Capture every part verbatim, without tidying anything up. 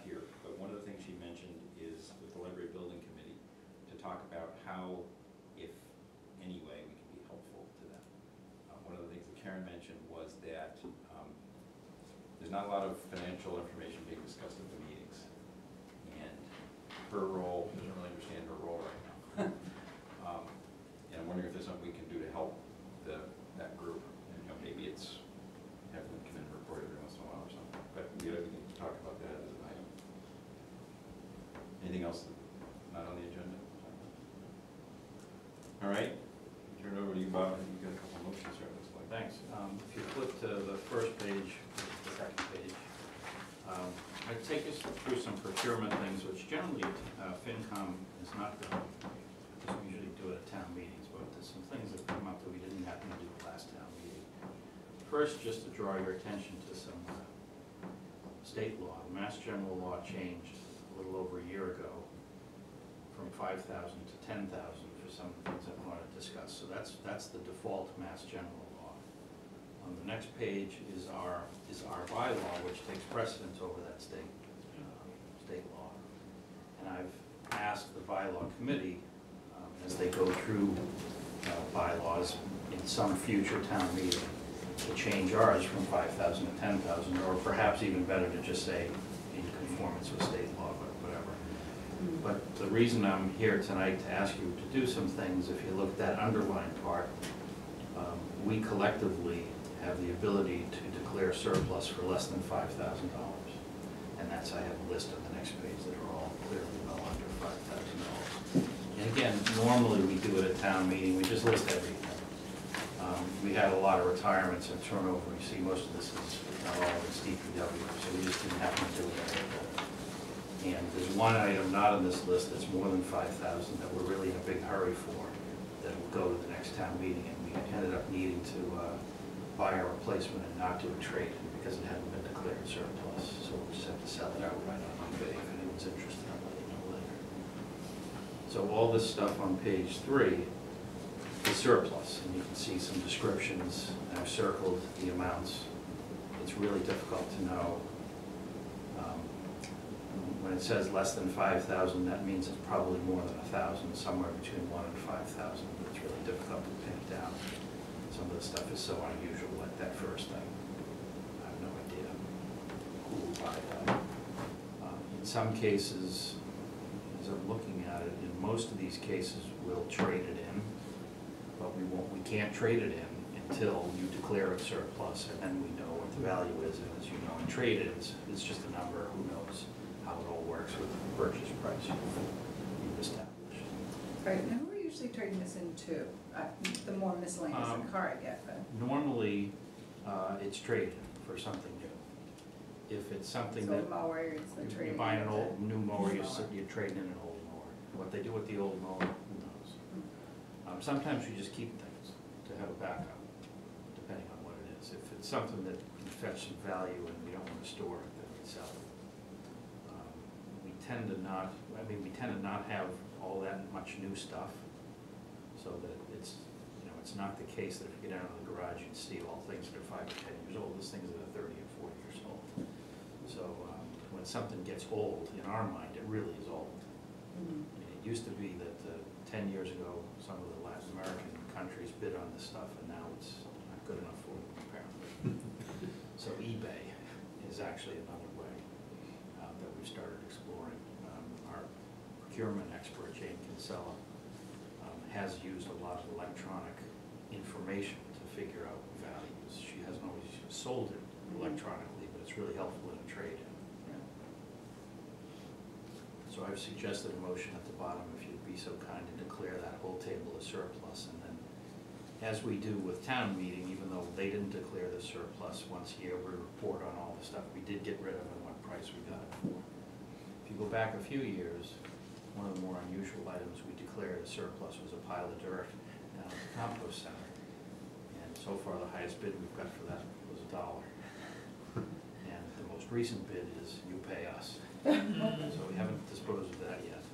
here, but one of the things she mentioned is with the library building committee, to talk about how, if any way, we can be helpful to them. Uh, one of the things that Karen mentioned was that um, there's not a lot of financial information being discussed at the meetings. And her role, doesn't really understand her role right now. um, and I'm wondering if there's something we can do to help the, that group. And, you know, maybe it's have them come in and report every once in a while or something. But we we can talk about that as an item. Anything else not on the agenda? All right, turn it over to you, Bob. You've got a couple of motions here, it looks like. Thanks. Um, if you flip to the first page, the second page, um, I take us through some procurement things, which generally uh, FinCom is not done, because we usually do it at town meetings, but there's some things that come up that we didn't happen to do the last town meeting. First, just to draw your attention to some uh, state law. The Mass General Law changed a little over a year ago from five thousand to ten thousand for some things I want to discuss. So that's that's the default Mass General Law. On the next page is our is our bylaw, which takes precedence over that state uh, state law. And I've asked the bylaw committee, um, as they go through uh, bylaws in some future town meeting, to change ours from five thousand to ten thousand, or perhaps even better to just say in conformance with state law, but whatever. But the reason I'm here tonight to ask you to do some things, if you look at that underlined part, um, we collectively have the ability to declare surplus for less than five thousand dollars. And that's, I have a list on the next page that are all clearly well under five thousand dollars. And again, normally we do it at town meeting, we just list everything. Um, we had a lot of retirements and turnover. You see, most of this is not all of it's D P W, so we just didn't happen to do it. And there's one item not on this list that's more than five thousand that we're really in a big hurry for, that will go to the next town meeting, and we ended up needing to uh, buy a replacement and not do a trade because it hadn't been declared surplus. So we'll just have to sell it outright on eBay if anyone's interested. I'll let you know later. So all this stuff on page three is surplus, and you can see some descriptions. I've circled the amounts. It's really difficult to know. Um, when it says less than five thousand, that means it's probably more than a thousand, somewhere between one and five thousand. But it's really difficult to pin it down. Some of the stuff is so unusual, like that first thing. I have no idea who will buy that. Um, in some cases, as I'm looking at it, in most of these cases, we'll trade it in. But we won't, we can't trade it in until you declare it surplus, and then we know what the value is. And as you know, in trade it's, it's just a number. Who knows how it all works with the purchase price you've established. Right, now we're usually trading this into, uh, the more miscellaneous Um, the car I get, but. Normally, uh, it's traded for something new. If it's something So that, a mower, it's the if trading. you buy an into old, new mower, new you're, s- mower. you're trading in an old mower. What they do with the old mower, who knows? Um, sometimes you just keep things to have a backup, depending on what it is. If it's something that can fetch some value and we don't want to store it, then we sell it. Um, we tend to not, I mean, we tend to not have all that much new stuff, so that it's, you know, it's not the case that if you get out of the garage, you'd see all things that are five or ten years old. These things that are thirty or forty years old. So um, when something gets old, in our mind, it really is old. Mhm. I mean, it used to be that uh, ten years ago, some of the Latin American countries bid on this stuff, and now it's not good enough for them, apparently. So eBay is actually another way uh, that we've started exploring. Um, our procurement expert, Jane Kinsella, um, has used a lot of electronic information to figure out values. She hasn't always sold it electronically, but it's really helpful in a trade-in. So I've suggested a motion at the bottom, if you'd be so kind to declare that whole table as surplus. And then, as we do with town meeting, even though they didn't declare the surplus, once a year we report on all the stuff we did get rid of and what price we got it for. If you go back a few years, one of the more unusual items we declared as surplus was a pile of dirt down at the compost center. And so far, the highest bid we've got for that was a dollar. And the most recent bid is you pay us. So we haven't disposed of that yet.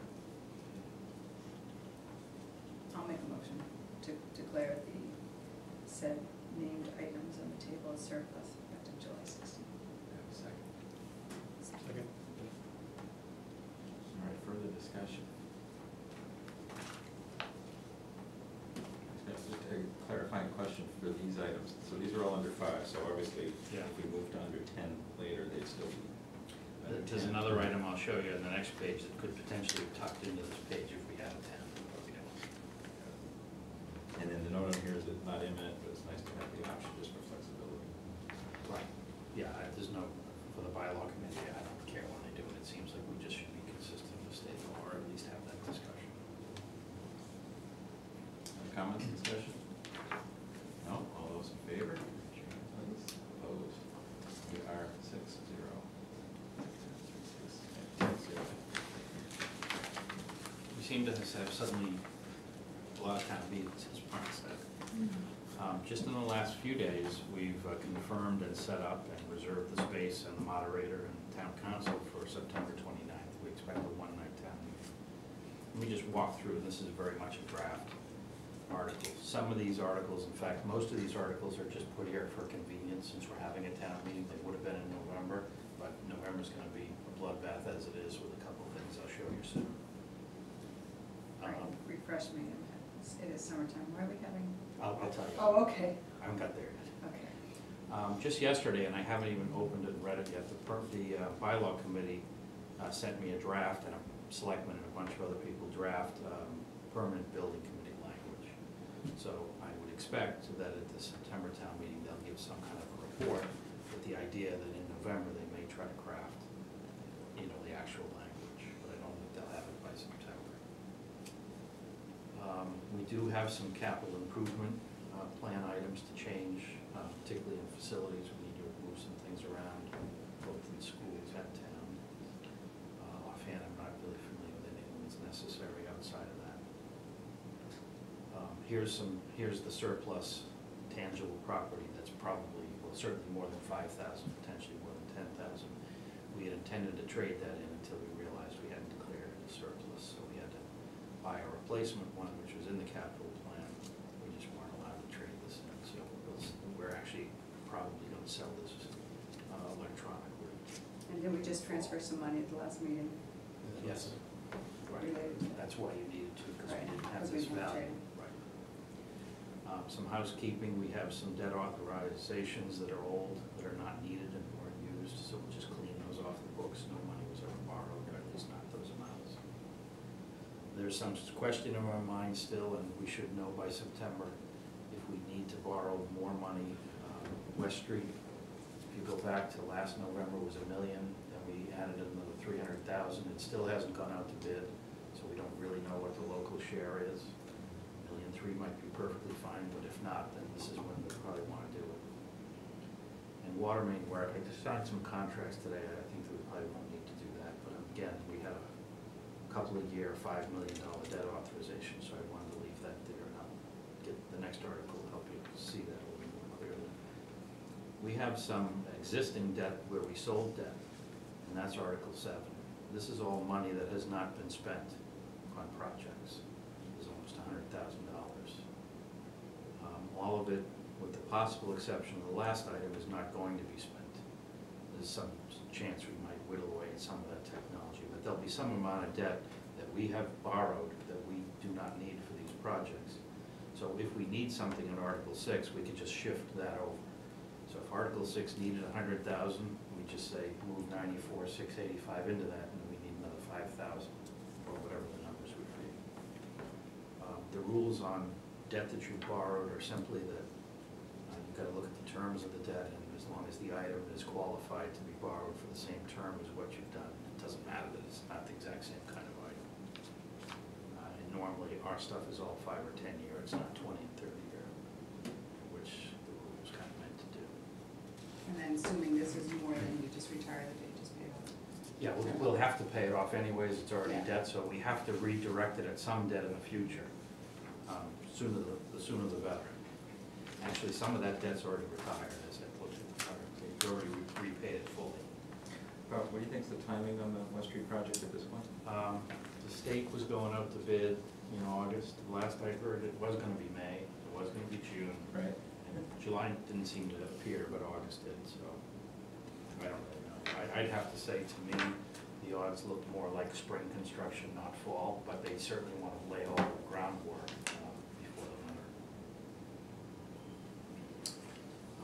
I'll make a motion to declare the said named items on the table as surplus effective July sixteenth. Second. Second. under these items, so these are all under five, so obviously, Yeah. if we moved to under ten later, they'd still be under There's ten. another item I'll show you on the next page that could potentially be tucked into this page if we had a ten. And then the note on here is it's not imminent, but it's nice to have the option just for flexibility. Right. Yeah, I- there's no, for the bylaw committee, I don't care when they do it, it seems like we just should be consistent with state law, or at least have that discussion. Any comments, discussion? No, all those in favor? Please. Opposed? We are six zero. Zero. We seem to have suddenly a lot of town meetings, as Mark said. Um, Just in the last few days, we've uh, confirmed and set up and reserved the space and the moderator and town council for September twenty-ninth. We expect a one-night town meeting. Let me just walk through, this is very much a draft article. Some of these articles, in fact, most of these articles are just put here for convenience, since we're having a town meeting. They would have been in November, but November's gonna be a bloodbath as it is, with a couple of things I'll show you soon. Right, Um, refresh me, it is summertime, why are we having? I'll, I'll tell you. Oh, okay, I haven't got there yet. okay. Um, Just yesterday, and I haven't even opened it and read it yet, the per- the uh, bylaw committee uh, sent me a draft, and a selectman and a bunch of other people draft um, permanent building committee language. So I would expect that at the September town meeting, they'll give some kind of a report with the idea that in November, they may try to craft, you know, the actual language, but I don't think they'll have it by September. Um, We do have some capital improvement uh, plan items to change, uh, particularly in facilities. We need to move some things around, both in schools and town. Uh, Offhand, I'm not really familiar with anything that's necessary outside of that. Um, Here's some, here's the surplus tangible property that's probably, well, certainly more than five thousand, potentially more than ten thousand. We had intended to trade that in until we realized we hadn't declared it a surplus, so we had to buy a replacement one, which was in the capital plan. We just weren't allowed to trade this in, so we'll s- we're actually probably gonna sell this uh, electronically. And then we just transferred some money at the last meeting Yes. Right. related to that. That's why you needed to, because we Right, didn't have because we this didn't value. trade. Right. Um, Some housekeeping, we have some debt authorizations that are old, that are not needed and weren't used, so we'll just clean those off the books. No money was ever borrowed, or at least not those amounts. There's some question in our mind still, and we should know by September if we need to borrow more money. Um, West Street, if you go back to last November, was a million, then we added another three hundred thousand. It still hasn't gone out to bid, so we don't really know what the local share is. Million three might be perfectly fine, but if not, then this is when we probably want to do it. And water main work, I just signed some contracts today. I think that we probably won't need to do that, but again, we had a couple of year, five million dollar debt authorization, so I wanted to leave that there, and I'll get the next article to help you see that a little bit more clearly. We have some existing debt where we sold debt, and that's Article seven. This is all money that has not been spent on projects. It's almost a hundred thousand dollars. Um, all of it, with the possible exception of the last item, is not going to be spent. There's some chance we might whittle away at some of that technology, but there'll be some amount of debt that we have borrowed that we do not need for these projects. So if we need something in Article six, we could just shift that over. So if Article six needed a hundred thousand, we just say move ninety-four, six eighty-five into that, and we need another five thousand, or whatever the numbers would be. Um, The rules on debt that you borrowed are simply that uh, you've got to look at the terms of the debt, and as long as the item is qualified to be borrowed for the same term as what you've done, it doesn't matter that it's not the exact same kind of item. Uh, And normally, our stuff is all five or ten year, it's not twenty and thirty year, which the rule was kind of meant to do. And then assuming this is more than you just retire the day, just pay it off. Yeah, we'll, we'll have to pay it off anyways, it's already Yeah. debt, so we have to redirect it at some debt in the future. Um, Sooner the, the sooner the better. Actually, some of that debt's already retired, as I looked at the card, they've already re- repaid it fully. Bob, what do you think's the timing on the West Street project at this point? Um, The state was going out to bid in August, last I heard it was gonna be May, it was gonna be June. Right. And July didn't seem to appear, but August did, so I don't really know. I- I'd have to say, to me, the odds look more like spring construction, not fall, but they certainly want to lay all the groundwork uh, before the winter.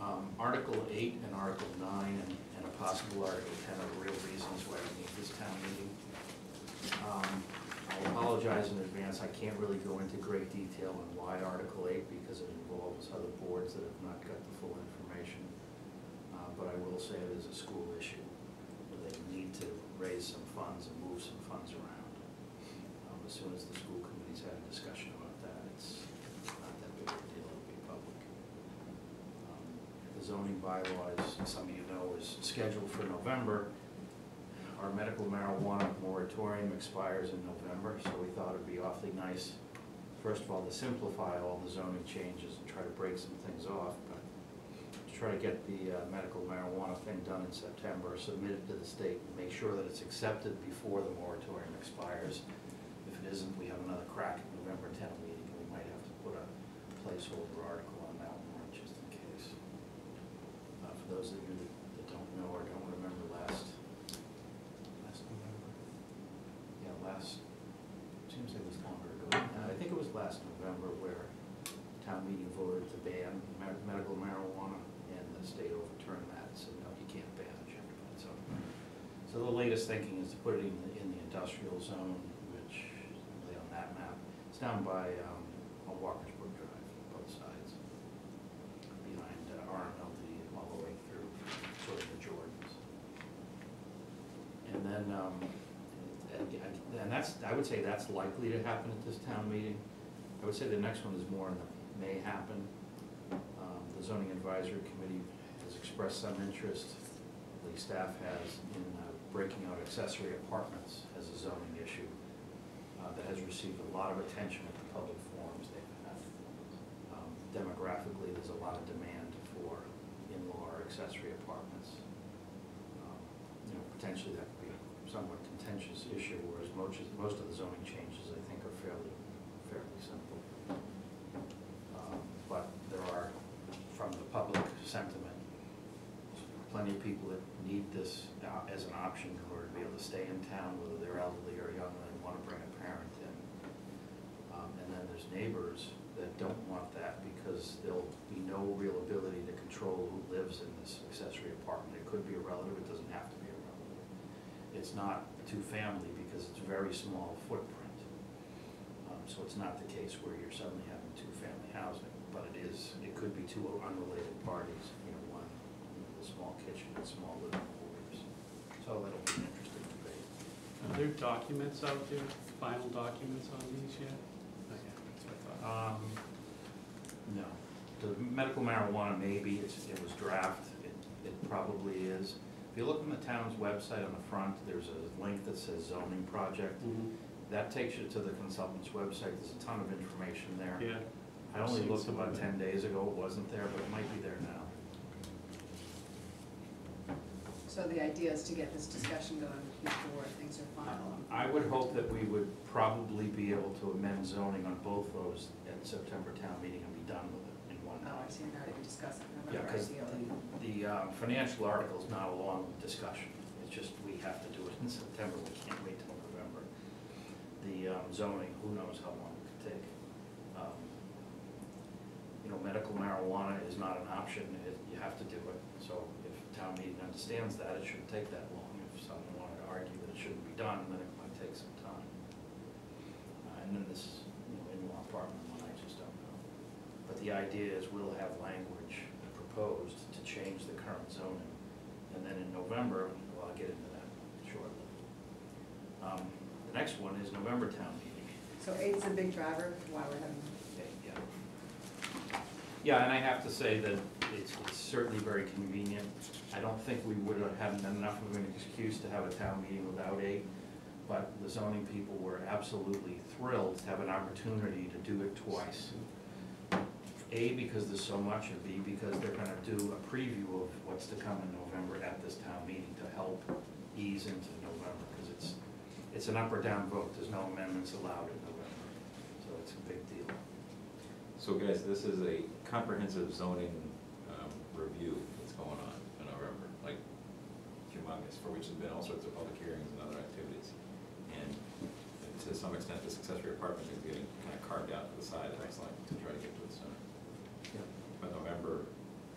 Um, Article eight and Article nine and, and a possible Article ten are real reasons why we need this town meeting. Um, I apologize in advance, I can't really go into great detail on why Article eight, because it involves other boards that have not got the full information. Uh, but I will say it is a school issue, where they need to raise some funds and move some funds around. Um, as soon as the school committee's had a discussion about that, it's not that big of a deal, it'll be public. Um, The zoning bylaw, as some of you know, is scheduled for November. Our medical marijuana moratorium expires in November, so we thought it'd be awfully nice, first of all, to simplify all the zoning changes and try to break some things off, but to try to get the uh, medical marijuana thing done in September, submit it to the state, and make sure that it's accepted before the moratorium expires. If it isn't, we have another crack at November tenth meeting, and we might have to put a placeholder article on that one, just in case. Uh, for those of you that, that don't know or don't remember last, last November, yeah, last, seems like it was longer ago. Uh, I think it was last November where town meeting voted to ban med- medical marijuana, and the state overturned that, so no, you can't ban it, you have to put it zone. So the latest thinking is to put it in the, in the industrial zone, which is really on that map. It's down by, um, on Walker's Brook Drive, both sides, behind uh, R M L D all the way through sort of the Jordans. And then, um, and, and that's, I would say that's likely to happen at this town meeting. I would say the next one is more in the may happen. Um, the zoning advisory committee has expressed some interest, the staff has, in uh, breaking out accessory apartments as a zoning issue. Uh, that has received a lot of attention at the public forums they've had. Um, demographically, there's a lot of demand for in-law or accessory apartments. Um, you know, potentially that could be a somewhat contentious issue, whereas most, most of the zoning changes, I think, are fairly, fairly simple. Um, but there are, from the public sentiment, plenty of people that need this uh, as an option in order to be able to stay in town, whether they're elderly or young, and they want to bring a parent in. Um, and then there's neighbors that don't want that because there'll be no real ability to control who lives in this accessory apartment. It could be a relative, it doesn't have to be a relative. It's not two-family because it's very small footprint. Um, so it's not the case where you're suddenly having two-family housing, but it is, it could be two unrelated parties, you know, one with a small kitchen and small living quarters. So that'll be an interesting debate. Are there documents out there, final documents on these yet? Okay, that's what I thought. Um, no. The medical marijuana, maybe, it's, it was draft, it, it probably is. If you look on the town's website on the front, there's a link that says zoning project. Mhm. That takes you to the consultant's website, there's a ton of information there. Yeah. I only Seen looked some about of it. ten days ago, it wasn't there, but it might be there now. So the idea is to get this discussion going before things are final. I would hope that we would probably be able to amend zoning on both those at September town meeting and be done with it in one Oh, I night. see, not even discuss it, Yeah, November because ideally. the um, financial article is not a long discussion, it's just we have to do it in September, we can't wait till November. The um, zoning, who knows how long it could take. Um, You know, medical marijuana is not an option, it, you have to do it, so if town meeting understands that, it shouldn't take that long. If someone wanted to argue that it shouldn't be done, then it might take some time. Uh, And then this, you know, in-law apartment one, I just don't know. But the idea is we'll have language proposed to change the current zoning. And then in November, well, I'll get into that shortly. Um, The next one is November town meeting. So eight's a big driver, why we're having, Yeah. Yeah, and I have to say that it's, it's certainly very convenient. I don't think we would have had enough of an excuse to have a town meeting without eight, but the zoning people were absolutely thrilled to have an opportunity to do it twice. A, because there's so much, and B, because they're gonna do a preview of what's to come in November at this town meeting to help ease into November, because it's, it's an up or down vote, there's no amendments allowed in November, so it's a big deal. So guys, this is a comprehensive zoning um, review that's going on in November, like humongous, for which there's been all sorts of public hearings and other activities. And to some extent, this accessory apartment is getting kind of carved out to the side, it looks like, to try to get to it sooner. Yeah. But November could be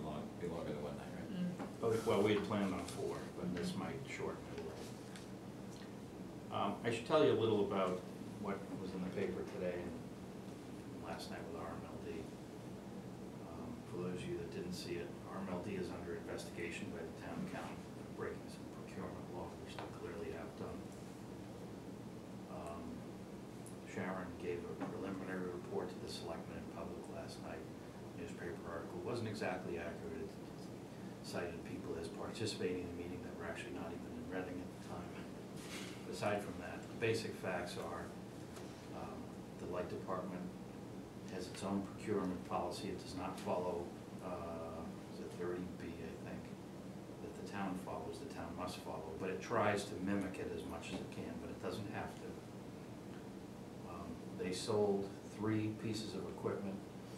long, be longer than one night, right? Oh, well, we had planned on four, but this might shorten it a little. Um, I should tell you a little about what was in the paper today and last night with R M L D. Um, For those of you that didn't see it, R M L D is under investigation by the town accountant for breaking some procurement law, which they clearly have done. Um, Sharon gave a preliminary report to the selectmen in public last night. Newspaper article wasn't exactly accurate. It cited people as participating in the meeting that were actually not even in Reading at the time. But aside from that, the basic facts are um, the light department has its own procurement policy. It does not follow, uh, is it thirty B, I think, that the town follows, the town must follow, but it tries to mimic it as much as it can, but it doesn't have to. Um, They sold three pieces of equipment.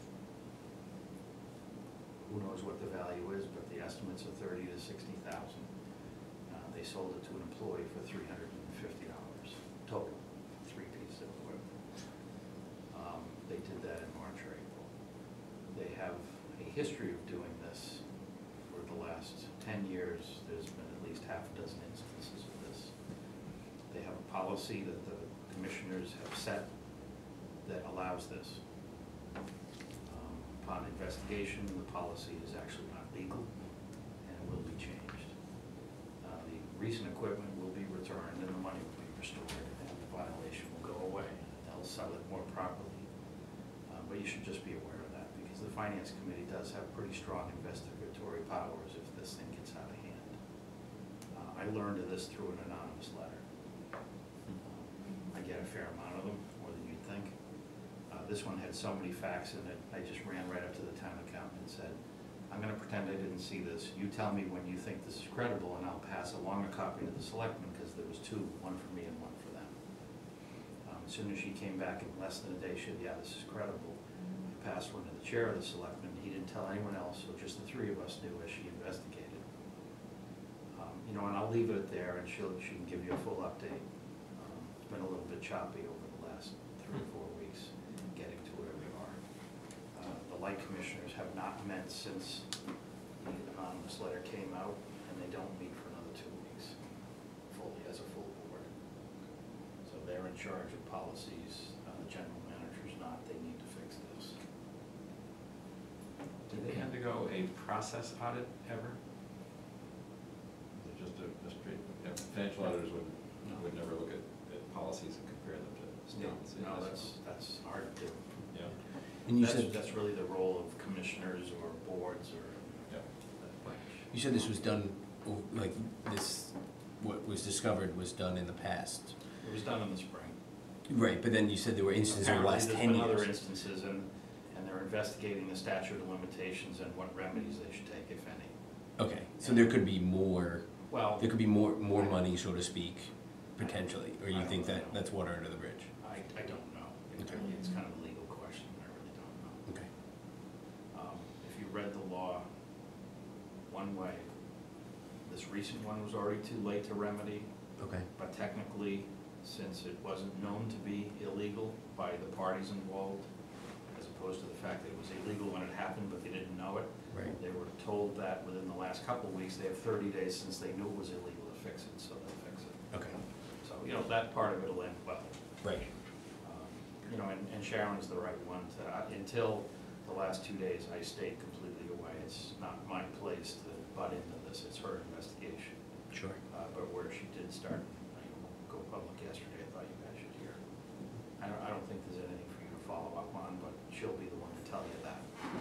Who knows what the value is, but the estimates are thirty to sixty thousand. Uh, they sold it to an employee for three hundred and fifty dollars total, three pieces of equipment. Um, they did that in March or April. They have a history of doing this for the last ten years. There's been at least half a dozen instances of this. They have a policy that the commissioners have set that allows this. Um, Upon investigation, the policy is actually not legal and it will be changed. Uh, The recent equipment will be returned and the money will be restored and the violation will go away. They'll sell it more properly. Uh, But you should just be aware of that because the finance committee does have pretty strong investigatory powers if this thing gets out of hand. Uh, I learned of this through an anonymous letter. Um, I get a fair amount of them, more than you'd think. Uh, This one had so many facts in it, I just ran right up to the town accountant and said, I'm gonna pretend I didn't see this. You tell me when you think this is credible and I'll pass along a copy to the selectmen, because there was two, one for me and one for them. Um, As soon as she came back in less than a day, she said, yeah, this is credible. I passed one to the chair of the selectmen. He didn't tell anyone else, so just the three of us knew as she investigated. Um, You know, and I'll leave it there and she'll, she can give you a full update. Um, It's been a little bit choppy over the last three or four weeks getting to where we are. Uh, The light commissioners have not met since the anonymous letter came out, and they don't meet for another two weeks, fully, as a full board. So they're in charge of policies, uh, the general manager's not, they need to fix this. Did they undergo a process audit ever? Is it just a, a straight, you know, financial auditors would, No. would never look at, at policies and compare them to statements. No, that's, that's hard to do. Yeah, And you That's, said, that's really the role of commissioners or boards or yeah. that branch. you said this was done, o- like, this, what was discovered was done in the past. It was done in the spring. Right, but then you said there were instances in the last ten Apparently, there's been other years. instances, and, and they're investigating the statute of limitations and what remedies they should take, if any. Okay, so there could be more, Well, there could be more, more money, so to speak, potentially, or I you don't think that, know. that's water under the bridge? I, I don't know. It Okay. really- It's kind of a legal question, I really don't know. Okay. Um, If you read the law one way, this recent one was already too late to remedy, Okay. but technically, since it wasn't known to be illegal by the parties involved, as opposed to the fact that it was illegal when it happened, but they didn't know it, Right. they were told that within the last couple of weeks, they have thirty days since they knew it was illegal to fix it, so they'll fix it. Okay. So, you know, that part of it'll end well. Right. Um, You know, and, and Sharon's the right one to, uh, until the last two days, I stayed completely away. It's not my place to butt into this, it's her investigation. Sure. Uh, but where she did start, I go public yesterday, I thought you guys should hear. I don't, I don't think there's anything for you to follow up on, but she'll be the one to tell you that.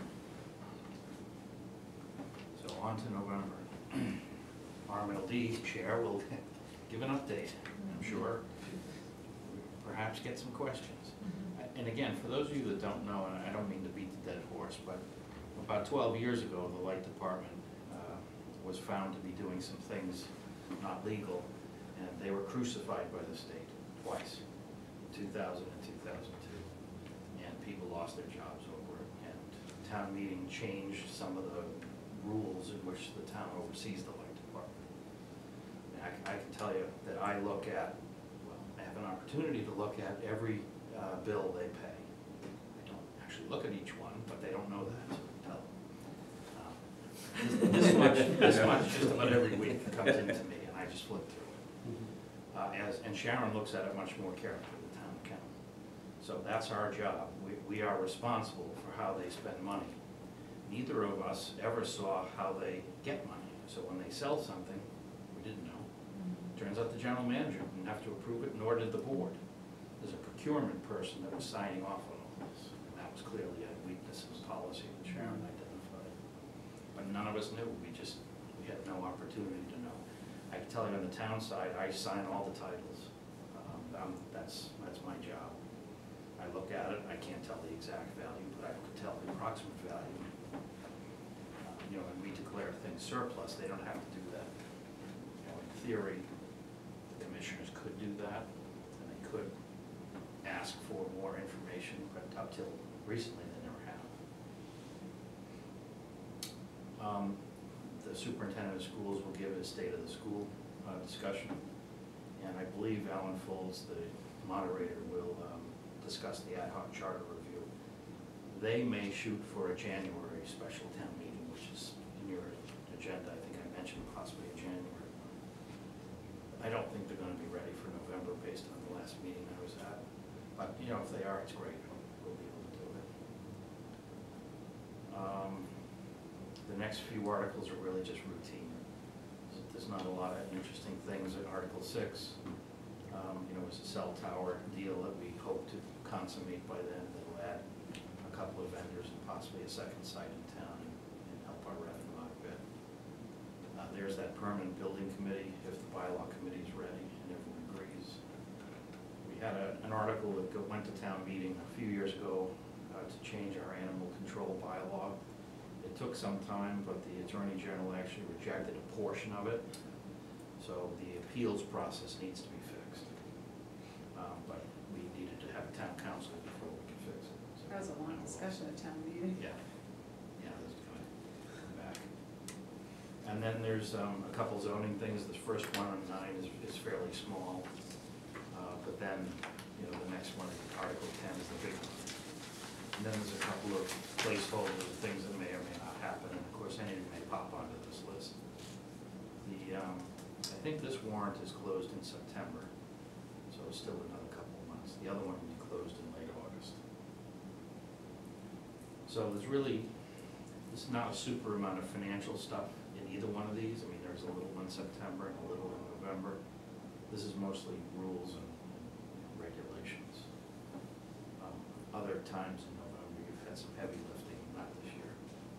So on to November. R M L D Chair will give an update, I'm sure. Perhaps get some questions. And again, for those of you that don't know, and I don't mean to beat the dead horse, but about twelve years ago, the light department uh, was found to be doing some things not legal, and they were crucified by the state twice, two thousand and two thousand two. And people lost their jobs over it, and town meeting changed some of the rules in which the town oversees the light department. And I, I can tell you that I look at, well, I have an opportunity to look at every uh, bill they pay. I don't actually look at each one, but they don't know that, so I tell them. Um, This much, this much just about every week comes into me, and I just flip through it. Mhm. Uh, as, and Sharon looks at it much more carefully, the town accountant. So that's our job. We, we are responsible for how they spend money. Neither of us ever saw how they get money. So when they sell something, we didn't know. Turns out the general manager didn't have to approve it, nor did the board. There's a procurement person that was signing off on all this, and that was clearly a weakness in policy that Sharon identified. But none of us knew, we just, we had no opportunity to know. I can tell you on the town side, I sign all the titles. Um, I'm, that's, that's my job. I look at it, I can't tell the exact value, but I can tell the approximate value. Uh, You know, when we declare things surplus, they don't have to do that. You know, in theory, the commissioners could do that, and they could ask for more information, but up till recently, they never have. Um, The superintendent of schools will give his state of the school uh, discussion, and I believe Alan Folds, the moderator, will um, discuss the ad hoc charter review. They may shoot for a January special town meeting, which is in your agenda. I think I mentioned possibly a January. I don't think they're gonna be ready for November based on the last meeting I was at. But, you know, if they are, it's great. We'll be able to do it. Um, The next few articles are really just routine. There's not a lot of interesting things in Article six. Um, you know, it's a cell tower deal that we hope to consummate by then. That'll add a couple of vendors and possibly a second site in town and, and help our revenue out a bit. Uh, there's that permanent building committee, if the bylaw committee is ready and everyone agrees. We had a, an article that go, went to town meeting a few years ago uh, to change our animal control bylaw. It took some time, but the Attorney General actually rejected a portion of it. So the appeals process needs to be fixed. Um, but we needed to have a town council before we could fix it. So That was a long discussion at town meeting. Yeah, yeah, this is gonna come back. And then there's um, a couple zoning things. The first one on nine is, is fairly small. Uh, but then, you know, the next one, Article ten, is the big one. And then there's a couple of placeholders of things that may or may not happen, and of course, anything may pop onto this list. The, um, I think this warrant is closed in September, so it's still another couple of months. The other one will be closed in late August. So there's really, there's not a super amount of financial stuff in either one of these. I mean, there's a little in September and a little in November. This is mostly rules and, and regulations. Um, other times in November, you've had some heavy lifting, not this year.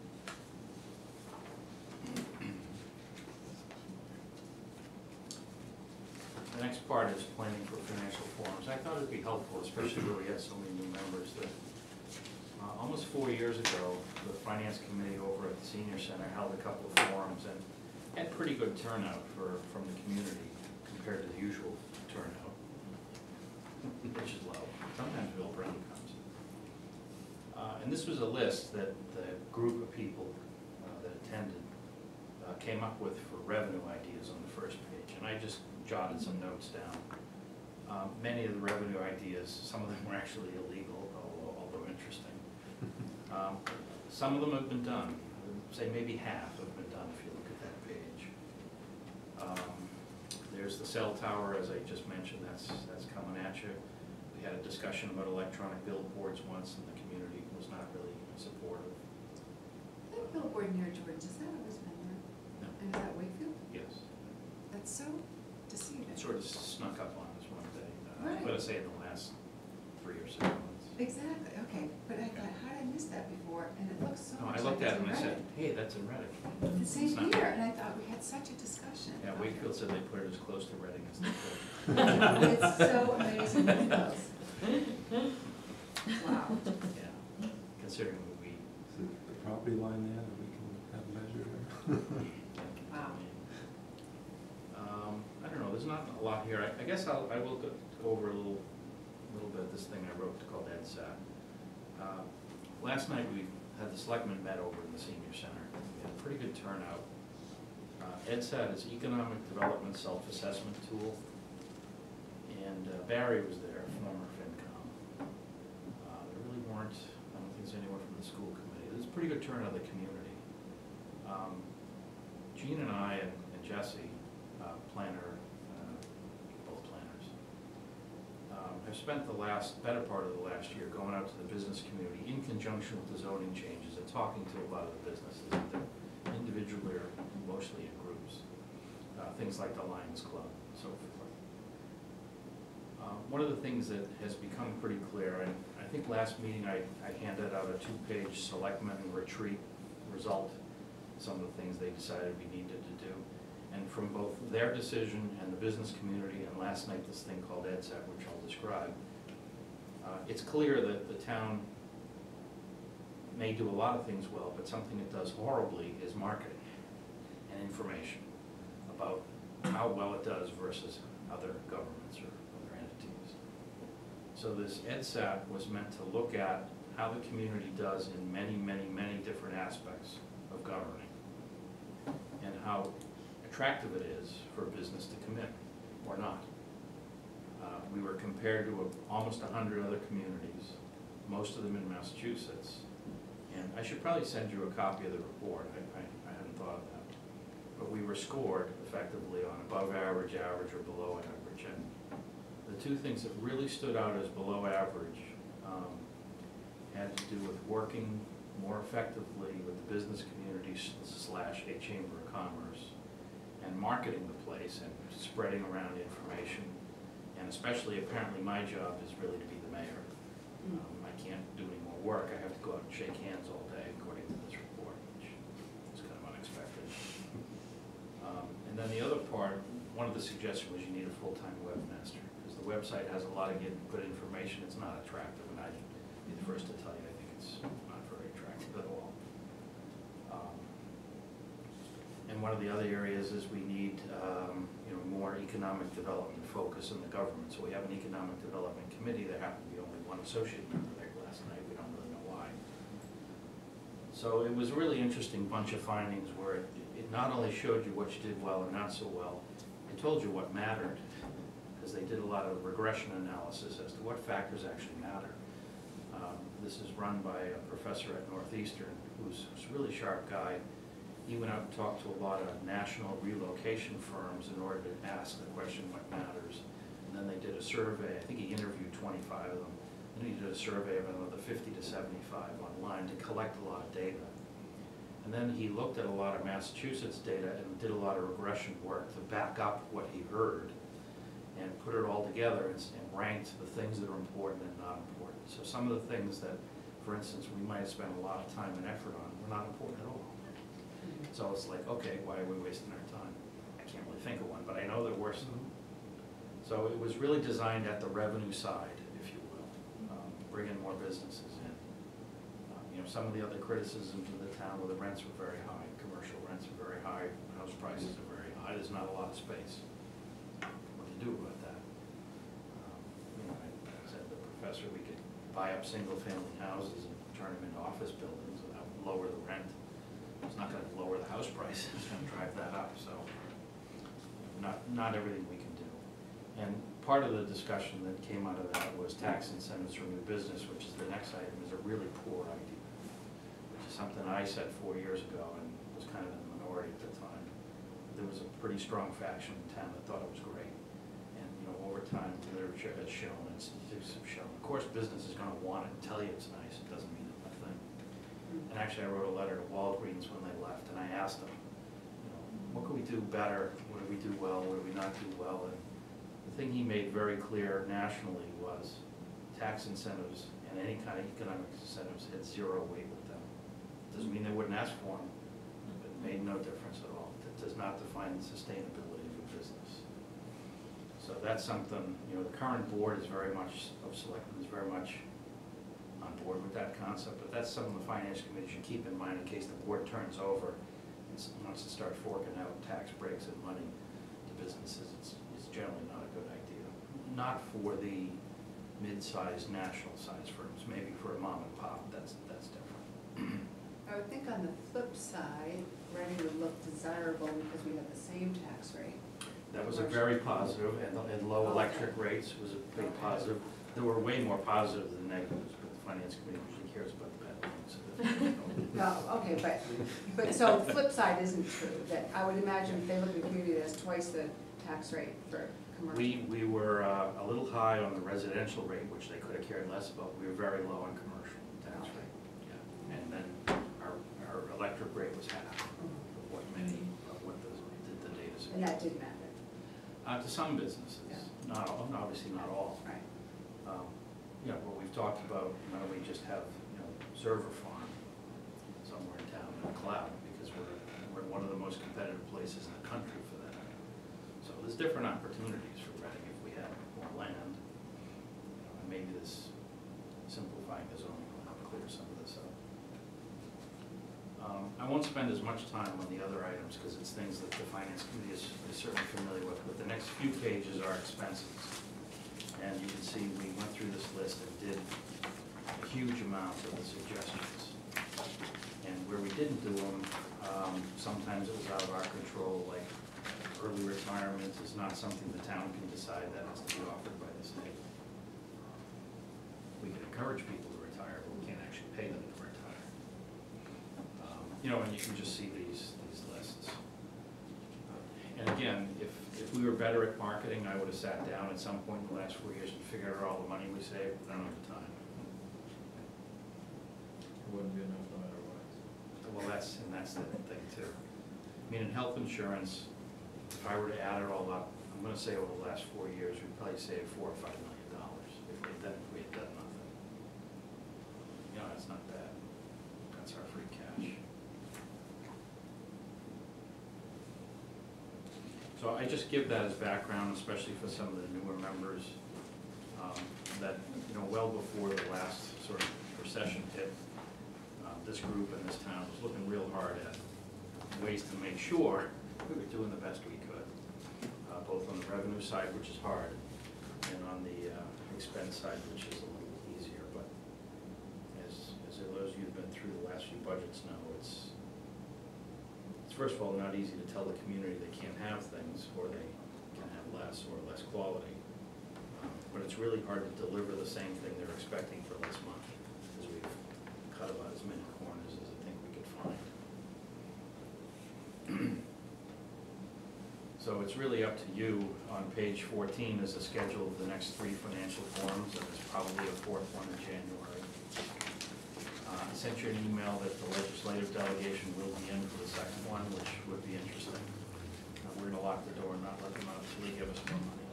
The next part is planning for financial forums. I thought it'd be helpful, especially where we have so many new members, that uh, almost four years ago, the finance committee over at the senior center held a couple of forums and had pretty good turnout for, from the community compared to the usual turnout, which is low. Sometimes Bill Brown comes. Uh, and this was a list that the group of people uh, that attended uh, came up with for revenue ideas on the first page. And I just jotted some notes down. Um, many of the revenue ideas, some of them were actually illegal, although, although interesting. Um, some of them have been done. I would say maybe half have been done if you look at that page. Um, there's the cell tower, as I just mentioned, that's, that's coming at you. We had a discussion about electronic billboards once, and the community was not really supportive. That billboard near George, has that always been there? No. And is that Wakefield? Yes. That's so deceiving. It sort of snuck up on us one day. Uh, Right. I'm gonna say in the last three or six months. Exactly, okay, but I thought, how did I miss that before? And it looks so No, much I like looked at it's it and I in said, Reading. hey, that's in Reading. The It's same not. here, and I thought we had such a discussion. Yeah, Okay. Wakefield said they put it as close to Reading as they could. It's so amazing that it does. Wow. Yeah, considering that we. Is it the property line there that we can have measured? Wow. Um, I don't know, there's not a lot here. I, I guess I'll, I will go, go over a little, little bit, this thing I wrote called E D S A T. Uh, last night we had the selectmen met over in the senior center. We had a pretty good turnout. Uh, E D S A T is Economic Development Self-Assessment Tool. And uh, Barry was there, former FinCom. Uh, there really weren't, I don't think there's anyone from the school committee. There's a pretty good turnout of the community. Um, Gene and I and and Jesse, uh, planner, uh, both planners, um, have spent the last, better part of the last year going out to the business community in conjunction with the zoning changes and talking to a lot of the businesses, either individually or mostly in groups. Uh, things like the Lions Club and so forth. Uh, one of the things that has become pretty clear, and I think last meeting I, I handed out a two-page selectmen retreat result, some of the things they decided we needed to do. And from both their decision and the business community, and last night this thing called E D S A, which I'll describe, uh, it's clear that the town may do a lot of things well, but something it does horribly is marketing and information about how well it does versus other governments or other entities. So this E D S A was meant to look at how the community does in many, many, many different aspects of governing, and how attractive it is for business to come in, or not. Uh, we were compared to a, almost a hundred other communities, most of them in Massachusetts. And I should probably send you a copy of the report, I, I, I hadn't thought of that. But we were scored effectively on above average, average, or below average. And the two things that really stood out as below average um, had to do with working more effectively with the business community slash a chamber of commerce, and marketing the place and spreading around information. And especially, apparently, my job is really to be the mayor. Um, I can't do any more work. I have to go out and shake hands all day, according to this report, which is kind of unexpected. Um, and then the other part, one of the suggestions was you need a full-time webmaster, because the website has a lot of good, good information. It's not attractive, and I'd be the first to tell you I think it's not very attractive at all. Um, and one of the other areas is we need um, you know, more economic development focus in the government. So we have an economic development committee. There happened to be only one associate member there last night. We don't really know why. So it was a really interesting bunch of findings where it, it not only showed you what you did well or not so well, it told you what mattered, because they did a lot of regression analysis as to what factors actually matter. Um, this is run by a professor at Northeastern who's, who's a really sharp guy. He went out and talked to a lot of national relocation firms in order to ask the question, what matters? And then they did a survey. I think he interviewed twenty-five of them. Then he did a survey of another fifty to seventy-five online to collect a lot of data. And then he looked at a lot of Massachusetts data and did a lot of regression work to back up what he heard and put it all together and, and ranked the things that are important and not important. So some of the things that, for instance, we might have spent a lot of time and effort on were not important at all. So it's like, okay, why are we wasting our time? I can't really think of one, but I know there were some. So it was really designed at the revenue side, if you will, um, bringing more businesses in. Um, you know, some of the other criticisms of the town were the rents were very high, commercial rents are very high, house prices are very high, there's not a lot of space. What do you do about that? Um, you know, I said to the professor, we could buy up single-family houses and turn them into office buildings, and that would lower the rent. It's not going to lower the house price, it's going to drive that up, so not, not everything we can do. And part of the discussion that came out of that was tax incentives for new business, which is the next item, is a really poor idea, which is something I said four years ago and was kind of in the minority at the time. There was a pretty strong faction in town that thought it was great. And, you know, over time, the literature has shown, institutes have shown, of course, business is going to want it and tell you it's nice, it doesn't mean a thing. And actually, I wrote a letter to Walgreens when they left, and I asked them, you know, what could we do better? What do we do well? What do we not do well? And the thing he made very clear nationally was tax incentives and any kind of economic incentives had zero weight with them. Doesn't mean they wouldn't ask for them, but it made no difference at all. It does not define the sustainability of a business. So that's something, you know, the current board is very much, of selectmen is very much on board with that concept, but that's something the finance committee should keep in mind in case the board turns over and wants to start forking out tax breaks and money to businesses. It's, it's generally not a good idea. Not for the mid-sized national size firms, maybe for a mom and pop, that's, that's different. I would think on the flip side, Reading would look desirable because we have the same tax rate. That was a very positive, and, and low electric rates was a big positive. There were way more positives than negatives, but the finance committee usually cares about the bad things. it's a different. Oh, okay, but, but so flip side isn't true, that I would imagine if they look at a community that's twice the tax rate for commercial. We, we were uh, a little high on the residential rate, which they could have cared less about. We were very low on commercial tax rate. Yeah. And then our, our electric rate was half of what many, of what the, the the data suggests. And that did matter, Uh, to some businesses, Yeah. not all, obviously not all. right? Um, Yeah, what we've talked about, why don't we just have, you know, server farm somewhere in town in a cloud, because we're, we're one of the most competitive places in the country for that. So there's different opportunities for Reading if we have more land. You know, and maybe this simplifying the zoning will help clear some of this up. Um, I won't spend as much time on the other items, because it's things that the finance committee is is certainly familiar with, but the next few pages are expenses. And you can see, we went through this list and did a huge amount of the suggestions. And where we didn't do them, um, sometimes it was out of our control, like early retirement is not something the town can decide, that has to be offered by the state. We can encourage people to retire, but we can't actually pay them to retire. Um, You know, and you can just see these, these lists. And again, if, if we were better at marketing, I would have sat down at some point in the last four years and figured out all the money we saved, but I don't have the time. It wouldn't be enough no matter what. Well, that's, and that's the thing too. I mean, in health insurance, if I were to add it all up, I'm gonna say over the last four years, we'd probably save four or five million dollars if we had done, if we had done nothing. You know, that's not bad. That's our free cash. So I just give that as background, especially for some of the newer members, um, that, you know, well before the last sort of recession hit, uh, this group and this town was looking real hard at ways to make sure we were doing the best we could, uh, both on the revenue side, which is hard, and on the uh, expense side, which is a little easier. But as, as those of you who've been through the last few budgets know, it's It's first of all not easy to tell the community they can't have things, or they can have less, or less quality. Um, But it's really hard to deliver the same thing they're expecting for less money, because we've cut about as many corners as I think we could find. So it's really up to you. On page fourteen is a schedule of the next three financial forums, and there's probably a fourth one in January. Uh, I sent you an email that the legislative delegation will be in for the second one, which would be interesting. Uh, We're gonna lock the door and not let them out until they give us more money.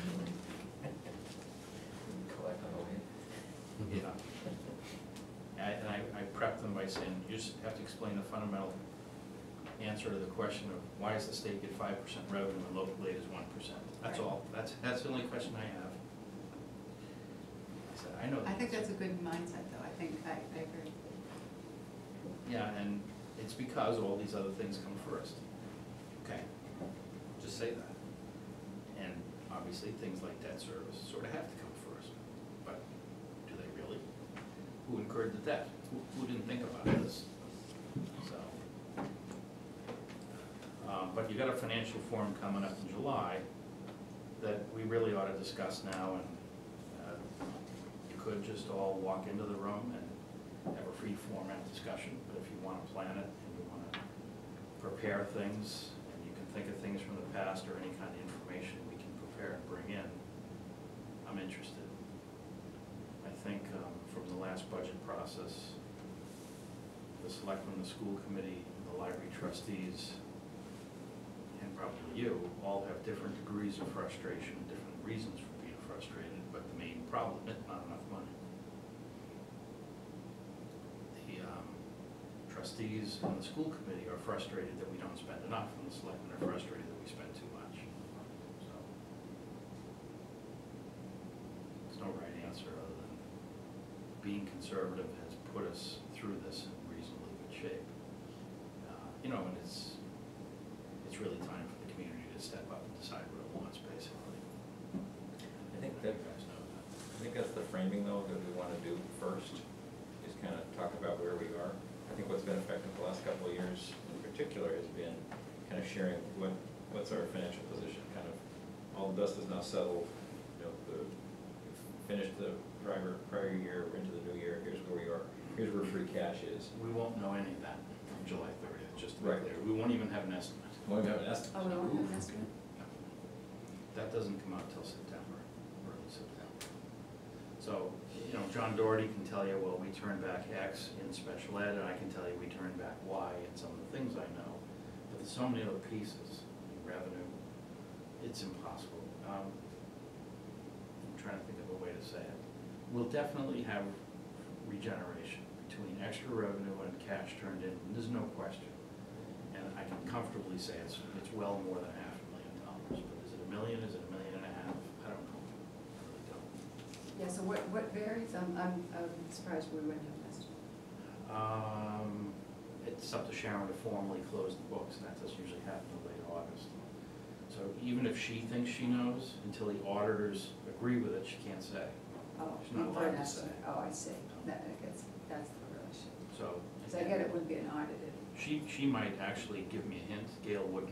Collect on the way. Yeah. And I, and I I prepped them by saying, you just have to explain the fundamental answer to the question of why does the state get five percent revenue and local aid is one percent? That's Right. all. That's, that's the only question I have. I said, I know. the I think answer. that's a good mindset, though, I think, I, I agree. Yeah, and it's because all these other things come first. Okay, just say that. And obviously, things like debt service sort of have to come first, but do they really? Who incurred the debt? Who, who didn't think about this? So, um, but you got a financial forum coming up in July that we really ought to discuss now, and uh, you could just all walk into the room and have a free format discussion, but if you want to plan it and you want to prepare things, and you can think of things from the past or any kind of information we can prepare and bring in, I'm interested. I think um, from the last budget process, the selectmen, the school committee, the library trustees, and probably you, all have different degrees of frustration, different reasons for being frustrated, but the main problem is not enough money. The um, trustees and the school committee are frustrated that we don't spend enough, and the selectmen are frustrated that we spend too much. So, there's no right answer other than being conservative has put us through this in reasonably good shape. Uh, You know, and it's, it's really time for the community to step up and decide what it wants, basically. I think that, You guys know that. I think that's the framing though that we want to do first, is kind of talk about where we are. I think what's been effective the last couple of years in particular has been kind of sharing what, what's our financial position, kind of, all the dust is now settled, you know, the, we've finished the prior, prior year, we're into the new year, here's where we are, here's where free cash is. We won't know any of that on July thirtieth, just to be Right. clear. We won't even have an estimate. Well, we have an estimate. Oh, we don't have an estimate? That doesn't come out till September, early September. So, you know, John Doherty can tell you, well, we turned back X in special ed, and I can tell you we turned back Y in some of the things I know. But there's so many other pieces in revenue, it's impossible. Um, I'm trying to think of a way to say it. We'll definitely have regeneration between extra revenue and cash turned in, there's no question. And I can comfortably say it's, it's well more than half a million dollars, but is it a million, is it a million and a half? I don't know, I really don't. Yeah, so what, what varies? I'm, I'm, I'm surprised we wouldn't have an estimate. Um, it's up to Sharon to formally close the books, and that doesn't usually happen in late August. So even if she thinks she knows, until the auditors agree with it, she can't say. Oh, She's not for an allowed to say. estimate. Oh, I see. That, I guess, that's the real issue. So. Because I get it wouldn't be an audited. She, she might actually give me a hint, Gail wouldn't.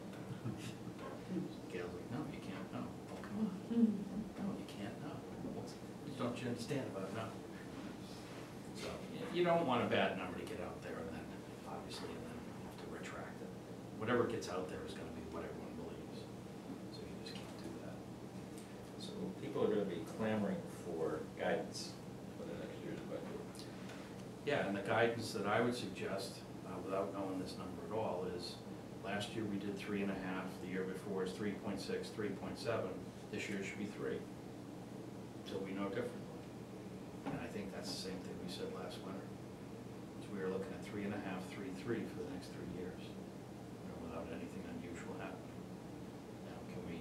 Gail's like, no, you can't know. Oh, come on. No, you can't know. What's- Don't you understand about no? So, y- you don't want a bad number to get out there and then, obviously, and then have to retract it. Whatever gets out there is gonna be what everyone believes, so you just can't do that. So people are gonna be clamoring for guidance for the next year's budget. Yeah, and the guidance that I would suggest, uh, without knowing this number at all, is last year we did three and a half, the year before is three point six, three point seven, this year should be three. So we know differently. And I think that's the same thing we said last winter. So we are looking at three and a half, three, three for the next three years, you know, without anything unusual happening. Now, can we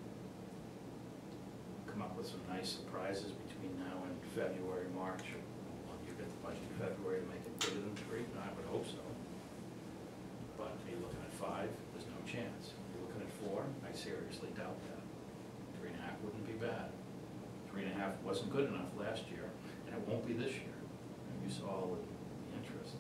come up with some nice surprises between now and February, March? Well, you get the budget in February to make it bigger than three? I would hope so. But are you looking at five? There's no chance. Are you looking at four? I seriously doubt that. Three and a half wouldn't be bad. Three and a half wasn't good enough last year, and it won't be this year. And you saw all the the interest.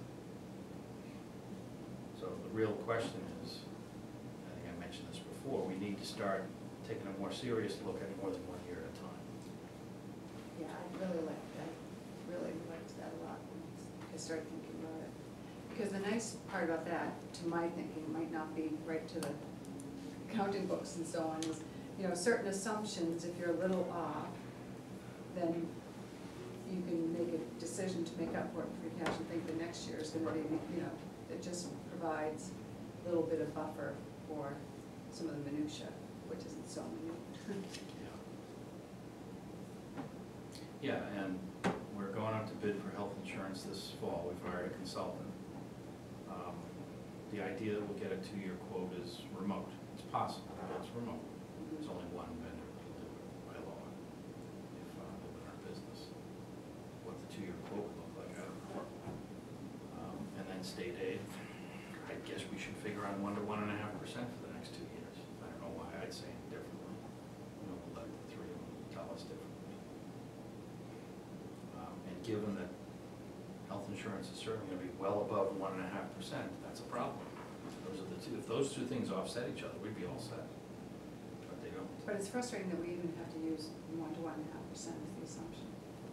So the real question is, I think I mentioned this before, we need to start taking a more serious look at more than one year at a time. Yeah, I really like that, really liked that a lot when I started thinking about it. Because the nice part about that, to my thinking, might not be right to the accounting books and so on, is, you know, certain assumptions, if you're a little off, then you can make a decision to make up for it in free cash and think the next year is gonna be, you know, it just provides a little bit of buffer for some of the minutia, which isn't so minute. Yeah. Yeah, and we're going out to bid for health insurance this fall. We've hired a consultant. Um, The idea that we'll get a two-year quote is remote. It's possible, but it's remote. There's only one vendor that'll do it by law, if uh, they win our business. What the two-year quote would look like, I don't know. Um, And then state aid, I guess we should figure on one to one and a half percent for the next two years. I don't know why I'd say it differently. We'll let the three of them tell us differently. Um, And given that health insurance is certainly gonna be well above one and a half percent, that's a problem. Those are the two, if those two things offset each other, we'd be all set. But they don't. But it's frustrating that we even have to use one to one and a half percent as the assumption.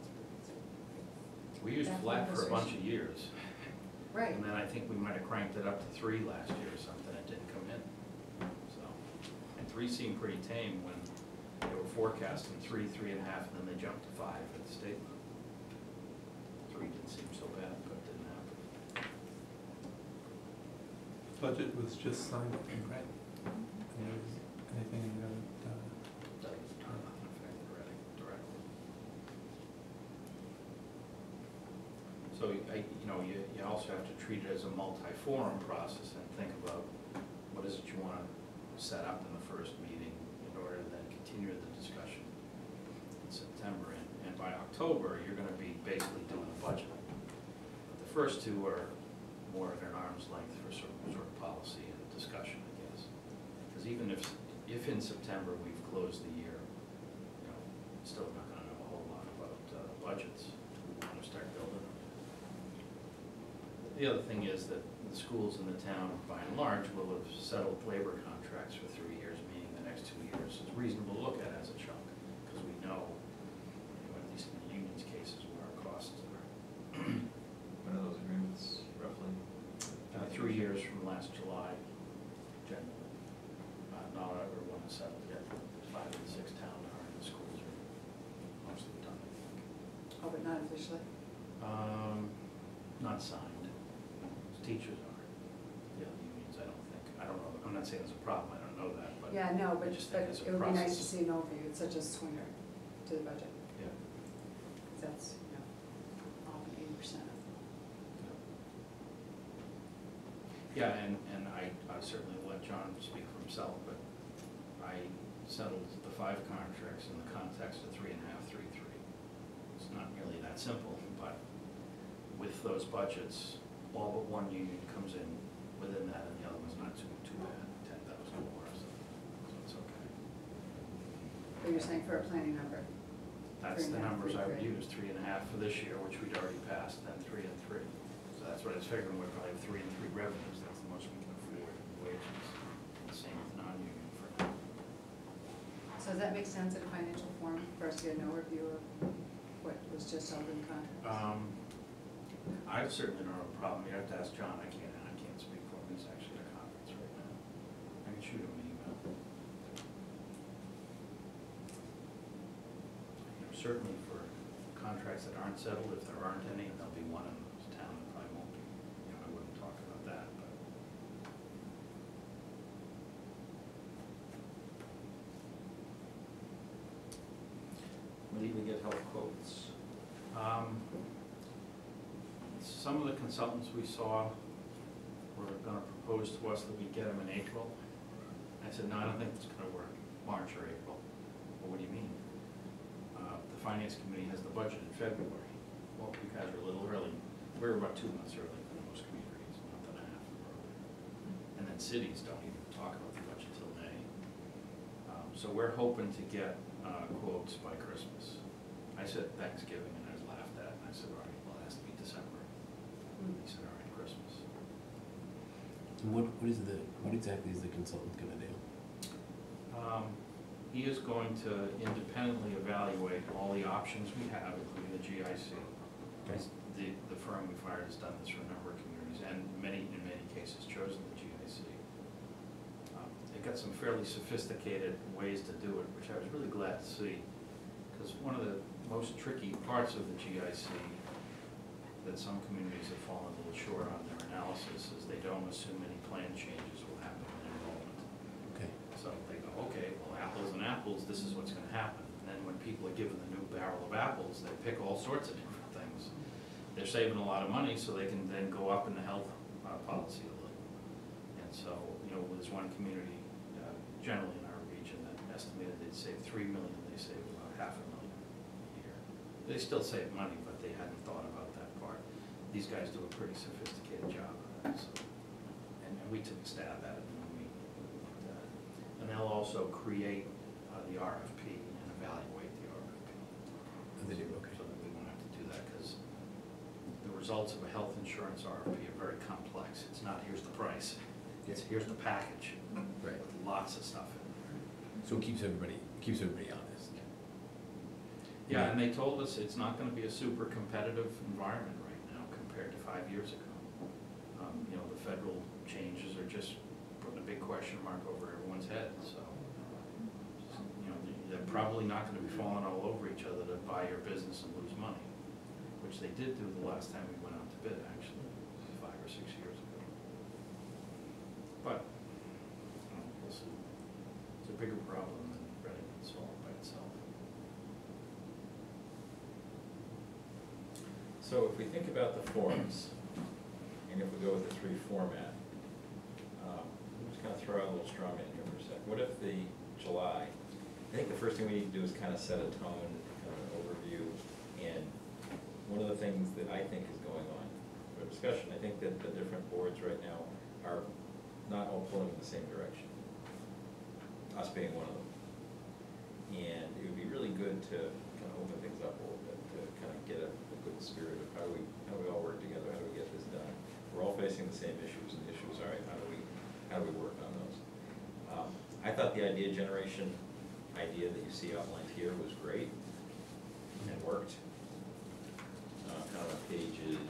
We used That's flat for a bunch frustration. of years. Right. And then I think we might have cranked it up to three last year or something, it didn't come in. So, and three seemed pretty tame when they were forecasting three, three and a half, and then they jumped to five at the state level. Three didn't seem so bad, but it didn't happen. Budget was just signed, right? And there's anything you haven't, uh, Doesn't turn on effect already directly. So I, you know, you, you also have to treat it as a multi-forum process and think about what is it you want to set up in the first meeting in order to then continue the discussion in September. And, and by October, you're going to be basically doing the budget. But the first two are more at an arm's length for sort of, sort of policy and discussion, I guess. Because even if, if in September we've closed the year, you know, still not gonna know a whole lot about uh, budgets. We want to start building them. The other thing is that the schools in the town, by and large, will have settled labor contracts for three years, meaning the next two years is reasonable to look at as a chunk, because we know, you know, at least in the union's cases, where our costs are. unofficially? Um, not signed. Teachers are. The other unions, I don't think. I don't know. I'm not saying it's a problem. I don't know that, but. Yeah, no, I but, just but think it's a it would be nice to process. see an overview, it's such a swinger to the budget, Yeah. 'cause that's, you know, often eighty percent of Yeah, and, and I, I certainly let John speak for himself, but I settled the five contracts in the context of three and a half, three, three. It's not really that simple, but with those budgets, all but one union comes in within that, and the other one's not too, too bad, ten thousand more, so, so it's okay. But you're saying for a planning number? That's Three the and a half, numbers I would three, use, three and a half for this year, which we'd already passed, then three and three. So that's what I was figuring, we'd probably have three and three revenues, that's the most we can afford in wages. Same with non-union for now. So does that make sense in a financial form for us to get an overview of what was just held in contracts? Um, I certainly don't have a problem, you have to ask John, I can't, I can't speak for him, he's actually at a conference right now. I can shoot him an email. You know, certainly for contracts that aren't settled, if there aren't any, and there'll be one in this town, that probably won't be, you know, I wouldn't talk about that, but. When do we get health quotes? Um, Some of the consultants we saw were gonna propose to us that we get them in April. I said, no, I don't think it's gonna work, March or April. Well, what do you mean? Uh, The finance committee has the budget in February. Well, you guys are a little early. We're about two months early than most communities, a month and a half early. And then cities don't even talk about the budget till May. Um, So we're hoping to get uh, quotes by Christmas. I said Thanksgiving, and I was laughed at, and I said, all right, well, it has to be December. Hmm. He said, all right, Christmas. And what, what is the, what exactly is the consultant gonna do? Um, He is going to independently evaluate all the options we have, including the G I C. Okay. The, the firm we fired has done this for a number of communities, and many, in many cases, chosen the G I C. Um, They've got some fairly sophisticated ways to do it, which I was really glad to see, because one of the most tricky parts of the G I C that some communities have fallen a little short on their analysis is they don't assume any plan changes will happen in enrollment. Okay. So they go, okay, well, apples and apples, this is what's gonna happen. And then when people are given the new barrel of apples, they pick all sorts of different things. They're saving a lot of money, so they can then go up in the health uh, policy a little. And so, you know, there's one community, uh, generally in our region, that estimated they'd save three million, they save about half a million a year. They still save money, but they hadn't thought about that part. These guys do a pretty sophisticated job of that, so. And, and we took a stab at it when we looked at it. And they'll also create uh, the R F P and evaluate the R F P. Oh, they do, okay. So that we won't have to do that, because the results of a health insurance R F P are very complex. It's not, here's the price, it's, here's the package. Right. With lots of stuff in there. So it keeps everybody, it keeps everybody honest. Yeah, and they told us it's not gonna be a super competitive environment right now compared to five years ago. Um, You know, the federal changes are just putting a big question mark over everyone's head, so. You know, they're probably not gonna be falling all over each other to buy your business and lose money, which they did do the last time we went out to bid, actually, five or six years ago. But, you know, we'll see. It's a bigger problem than Reading can solve by itself. So if we think about the forms, and if we go with the three format, um, I'm just gonna throw out a little straw man here for a sec. What if the July, I think the first thing we need to do is kind of set a tone, kind of an overview, and one of the things that I think is going on for discussion, I think that the different boards right now are not all pulling in the same direction, us being one of them. And it would be really good to kind of open things up a little bit, to kind of get a, a good spirit of how do we, how do we all work together, how do we get this done? We're all facing the same issues, and the issues are, how do we, how do we work on those? Um, I thought the idea generation idea that you see outlined here was great, and worked. Uh, kind of on pages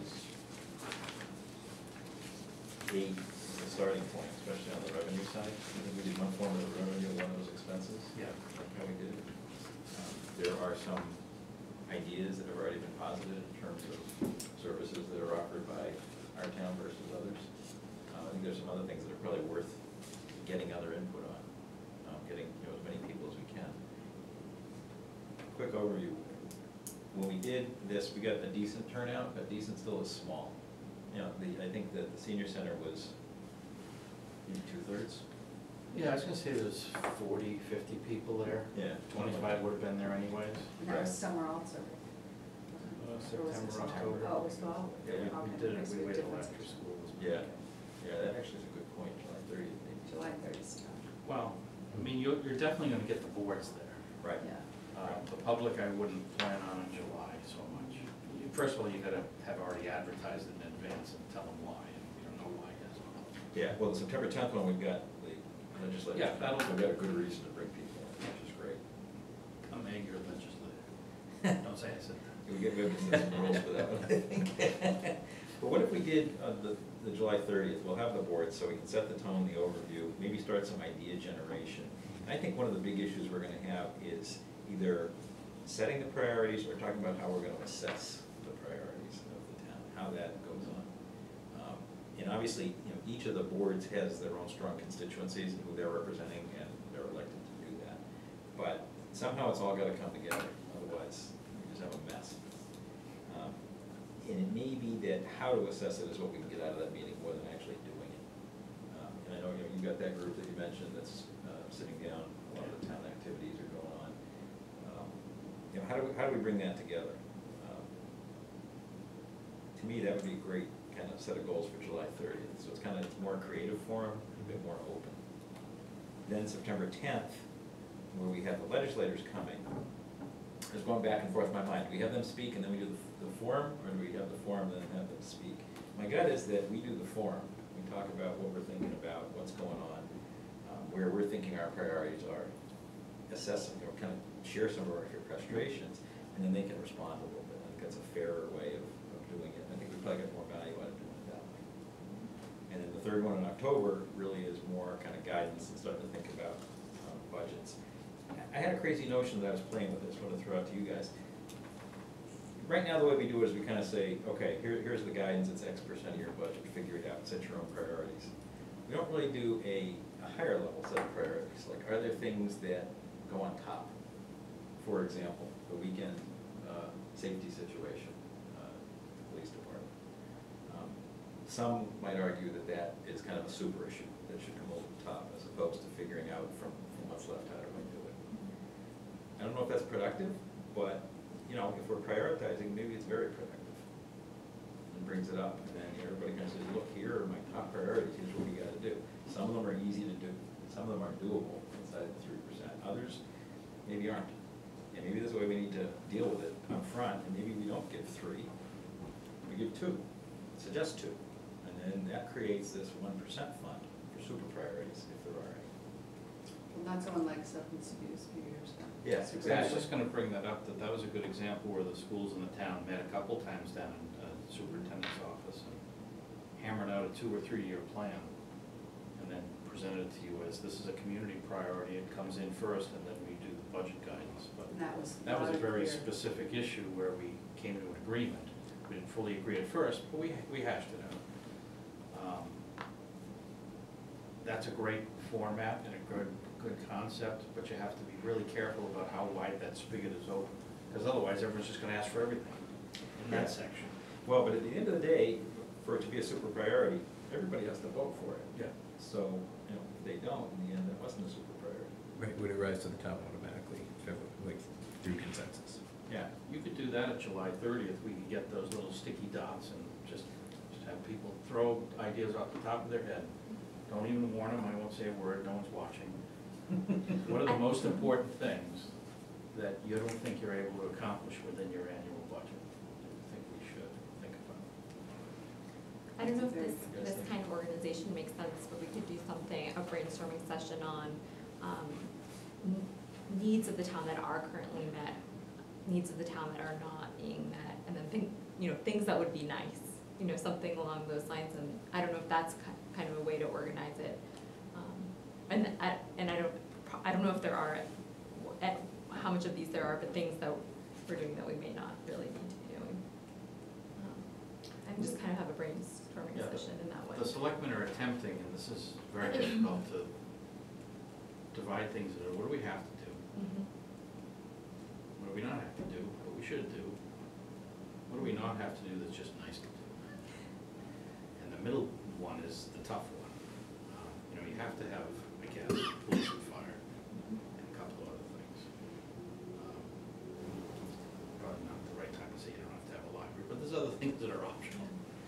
eight, the starting point, especially on the revenue side. I think we did one form of the revenue, one of those expenses. Yeah. Like how we did it. Um, There are some ideas that have already been posited in terms of services that are offered by our town versus others. Uh, I think there's some other things that are probably worth getting other input on, um, getting, you know, as many people as we can. Quick overview. When we did this, we got a decent turnout, but decent still is small. You know, the, I think that the senior center was maybe two-thirds. Yeah, I was gonna say there's forty, fifty people there. Yeah. Twenty-five would have been there anyways. And that was Right. summer also. Uh, Or was it September, September? October. Oh, it was fall? Yeah, we, we Okay, did it, makes we a waited difference. after school was. Yeah, yeah, that actually is a good point, July thirtieth maybe. July thirtieth stuff. Well, I mean, you're, you're definitely gonna get the boards there. Right. Yeah. Uh, the public, I wouldn't plan on in July so much. You- First of all, you gotta have already advertised it in advance and tell them why, and we don't know why yet. Yeah, well, the September tenth one, we've got the legislative. Yeah, that'll- So we've got a good reason to bring people in, which is great. I'm eager legislator. Don't say I said that. We get, we have to set some rules for that one, I think. But what if we did, uh, the, the July thirtieth, we'll have the board, so we can set the tone, the overview, maybe start some idea generation. And I think one of the big issues we're gonna have is either setting the priorities or talking about how we're gonna assess the priorities of the town, how that goes on. Um, And obviously, you know, each of the boards has their own strong constituencies and who they're representing, and they're elected to do that. But somehow it's all gotta come together, otherwise we just have a mess. Um, And it may be that how to assess it is what we can get out of that meeting more than actually doing it. Um, And I know, you know, you've got that group that you mentioned that's uh, sitting down, a lot of the town activities are going on. Um, You know, how do we, how do we bring that together? Um, To me, that would be a great kind of set of goals for July thirtieth. So it's kind of more creative forum, a bit more open. Then September tenth, where we have the legislators coming, I was going back and forth in my mind. Do we have them speak and then we do the, the forum, or do we have the forum and then have them speak? My gut is that we do the forum. We talk about what we're thinking about, what's going on, um, where we're thinking our priorities are, assess them, you know, kind of share some of our frustrations, and then they can respond a little bit. I think that's a fairer way of, of doing it. I think we probably get more value out of doing it that way. And then the third one in October really is more kind of guidance and starting to think about um, budgets. I had a crazy notion that I was playing with this, I want to throw out to you guys. Right now, the way we do it is we kind of say, okay, here, here's the guidance, it's X percent of your budget, figure it out, set your own priorities. We don't really do a, a higher level set of priorities, like are there things that go on top? For example, the weekend uh, safety situation, uh, police department. Um, Some might argue that that is kind of a super issue that should come over the top as opposed to figuring out from, from what's left how do we do it. I don't know if that's productive, but, you know, if we're prioritizing, maybe it's very productive. And brings it up, and then everybody kind of says, look, here are my top priorities, here's what we gotta do. Some of them are easy to do, some of them are doable inside the three percent, others maybe aren't. And maybe this is the way we need to deal with it up front, and maybe we don't give three, we give two, suggest two. And then that creates this one percent fund for super priorities, if there are any. Well, not someone like substance abuse a few years ago. Yes, Super Yeah, I was abuse. just gonna bring that up, that that was a good example where the schools in the town met a couple times down in uh, the superintendent's office and hammered out a two or three year plan, and then presented it to you as, this is a community priority, it comes in first, and then we do the budget guidance, but And that was. that was a loud and very clear. specific issue where we came to an agreement. We didn't fully agree at first, but we, we hashed it out. Um, That's a great format and a good, good concept, but you have to be really careful about how wide that spigot is open, because otherwise everyone's just gonna ask for everything in Yeah. that section. Well, but at the end of the day, for it to be a super priority, everybody has to vote for it. Yeah. So, you know, if they don't, in the end, that wasn't a super priority. Right, would it rise to the top automatically, if it- like, through consensus? Yeah, you could do that at July thirtieth, we could get those little sticky dots and just, just have people throw ideas off the top of their head. Don't even warn them, I won't say a word, no one's watching. What are the most important things that you don't think you're able to accomplish within your annual budget? that you think we should think about? I don't know if That's a this, very this good kind of organization makes sense, but we could do something, a brainstorming session on, um, n- needs of the town that are currently met, needs of the town that are not being met, and then think, you know, things that would be nice, you know, something along those lines, and I don't know if that's ki- kind of a way to organize it. Um, And I, and I don't, I don't know if there are, at, how much of these there are, but things that we're doing that we may not really need to be doing. Um, And just kind of have a brainstorming Yeah, the- session in that way. The selectmen are attempting, and this is very difficult, to divide things into what do we have to do? Mhm. What do we not have to do, but we should do? What do we not have to do that's just nice to do? And the middle one is the tough one. Uh, You know, you have to have, I guess, police and fire, and a couple of other things. Um, Probably not the right time to say you don't have to have a library, but there's other things that are optional.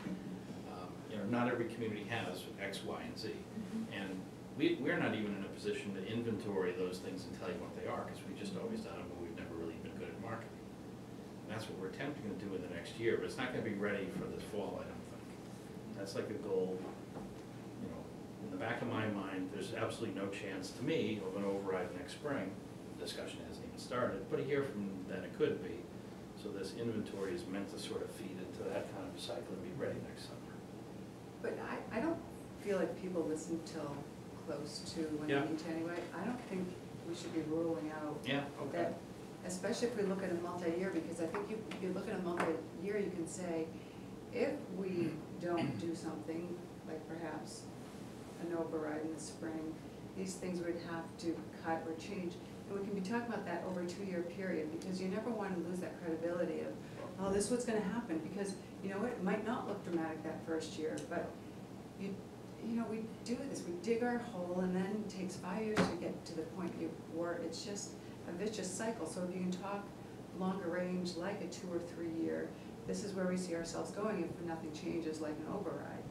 Um, You know, not every community has X, Y, and Z. And we, we're not even in a position to inventory those things and tell you what they are, because we just always done them, but we've never really been good at marketing. And that's what we're attempting to do in the next year, but it's not gonna be ready for this fall, I don't think. That's like a goal, you know, in the back of my mind, there's absolutely no chance to me of an override next spring. The discussion hasn't even started, but a year from then it could be. So this inventory is meant to sort of feed into that kind of cycle and be ready next summer. But I, I don't feel like people listen till close to when they Yeah. meet anyway. I don't think we should be ruling out Yeah, okay. that, especially if we look at a multi-year, because I think you, if you look at a multi-year, you can say, if we don't do something, like perhaps an override in the spring, these things would have to cut or change. And we can be talking about that over a two-year period, because you never want to lose that credibility of, oh, this is what's gonna happen, because, you know what, it might not look dramatic that first year, but you, you know, we do this, we dig our hole, and then it takes five years to get to the point you, where it's just a vicious cycle. So if you can talk longer range, like a two or three year, this is where we see ourselves going if nothing changes, like an override.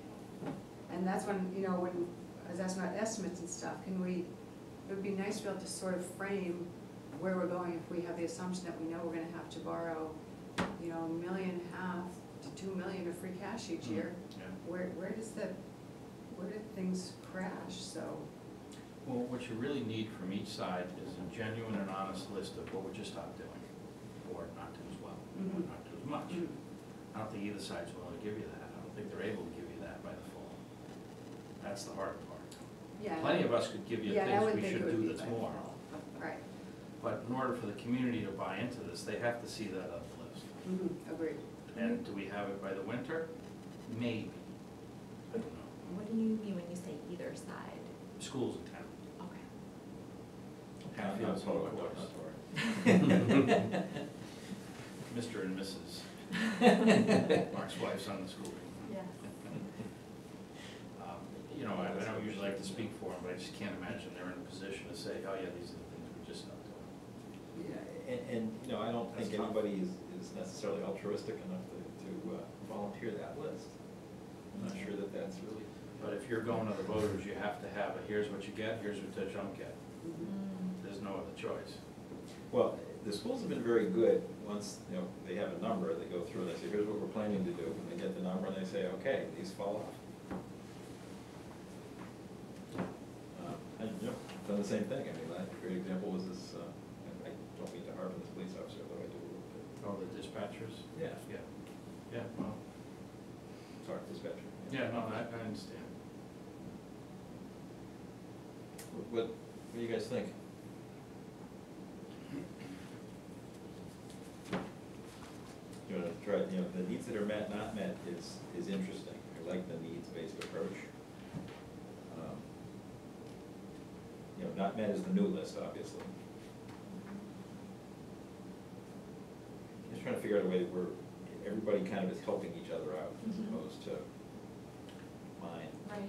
And that's when, you know, when I was asking about estimates and stuff, can we, it would be nice to be able to sort of frame where we're going if we have the assumption that we know we're gonna have to borrow, you know, a million and a half to two million of free cash each year. Yeah. Where, where does the, where did things crash, so, Well, what you really need from each side is a genuine and honest list of what would you stop doing, or not do as well, or Mhm. not do as much. Mhm. I don't think either side's willing to give you that. I don't think they're able to give you that by the fall. That's the hard part. yeah. Plenty of us could give you Yeah, I things would we think it should would do be that's by more. fall. Right, But in order for the community to buy into this, they have to see that on the list. mhm, agreed. And do we have it by the winter? Maybe. I don't know. What do you mean when you say either side? Schools in town. Okay. Hatfield's Not- one not of Torwood, course. not Torwood. Mister and Missus Mark's wife's on the school team. Yes. Um, You know, I I don't usually like to speak for them, but I just can't imagine they're in a position to say, oh yeah, these are the things we just not doing. Yeah, and, and, you know, I don't think That's tough. anybody is, is necessarily altruistic enough to, to uh, volunteer that list. I'm not sure that that's really, But if you're going to the voters, you have to have a, here's what you get, here's what you don't get. Mhm. There's no other choice. well, the schools have been very good, once, you know, they have a number, they go through and they say, here's what we're planning to do, and they get the number and they say, okay, these fall off. Uh, And, you know, done the same thing, I mean, a great example was this, uh, and I don't mean to harp on this police officer, though I do a little bit. Oh, the dispatchers? Yeah, Yeah, yeah, well, sorry, dispatcher. yeah, no, I, I understand. What, what do you guys think? You know, try, you know, the needs that are met, not met is, is interesting. I like the needs-based approach. Um, You know, not met is the new list, obviously. Just trying to figure out a way where everybody kind of is helping each other out as Mhm. opposed to mine. Right.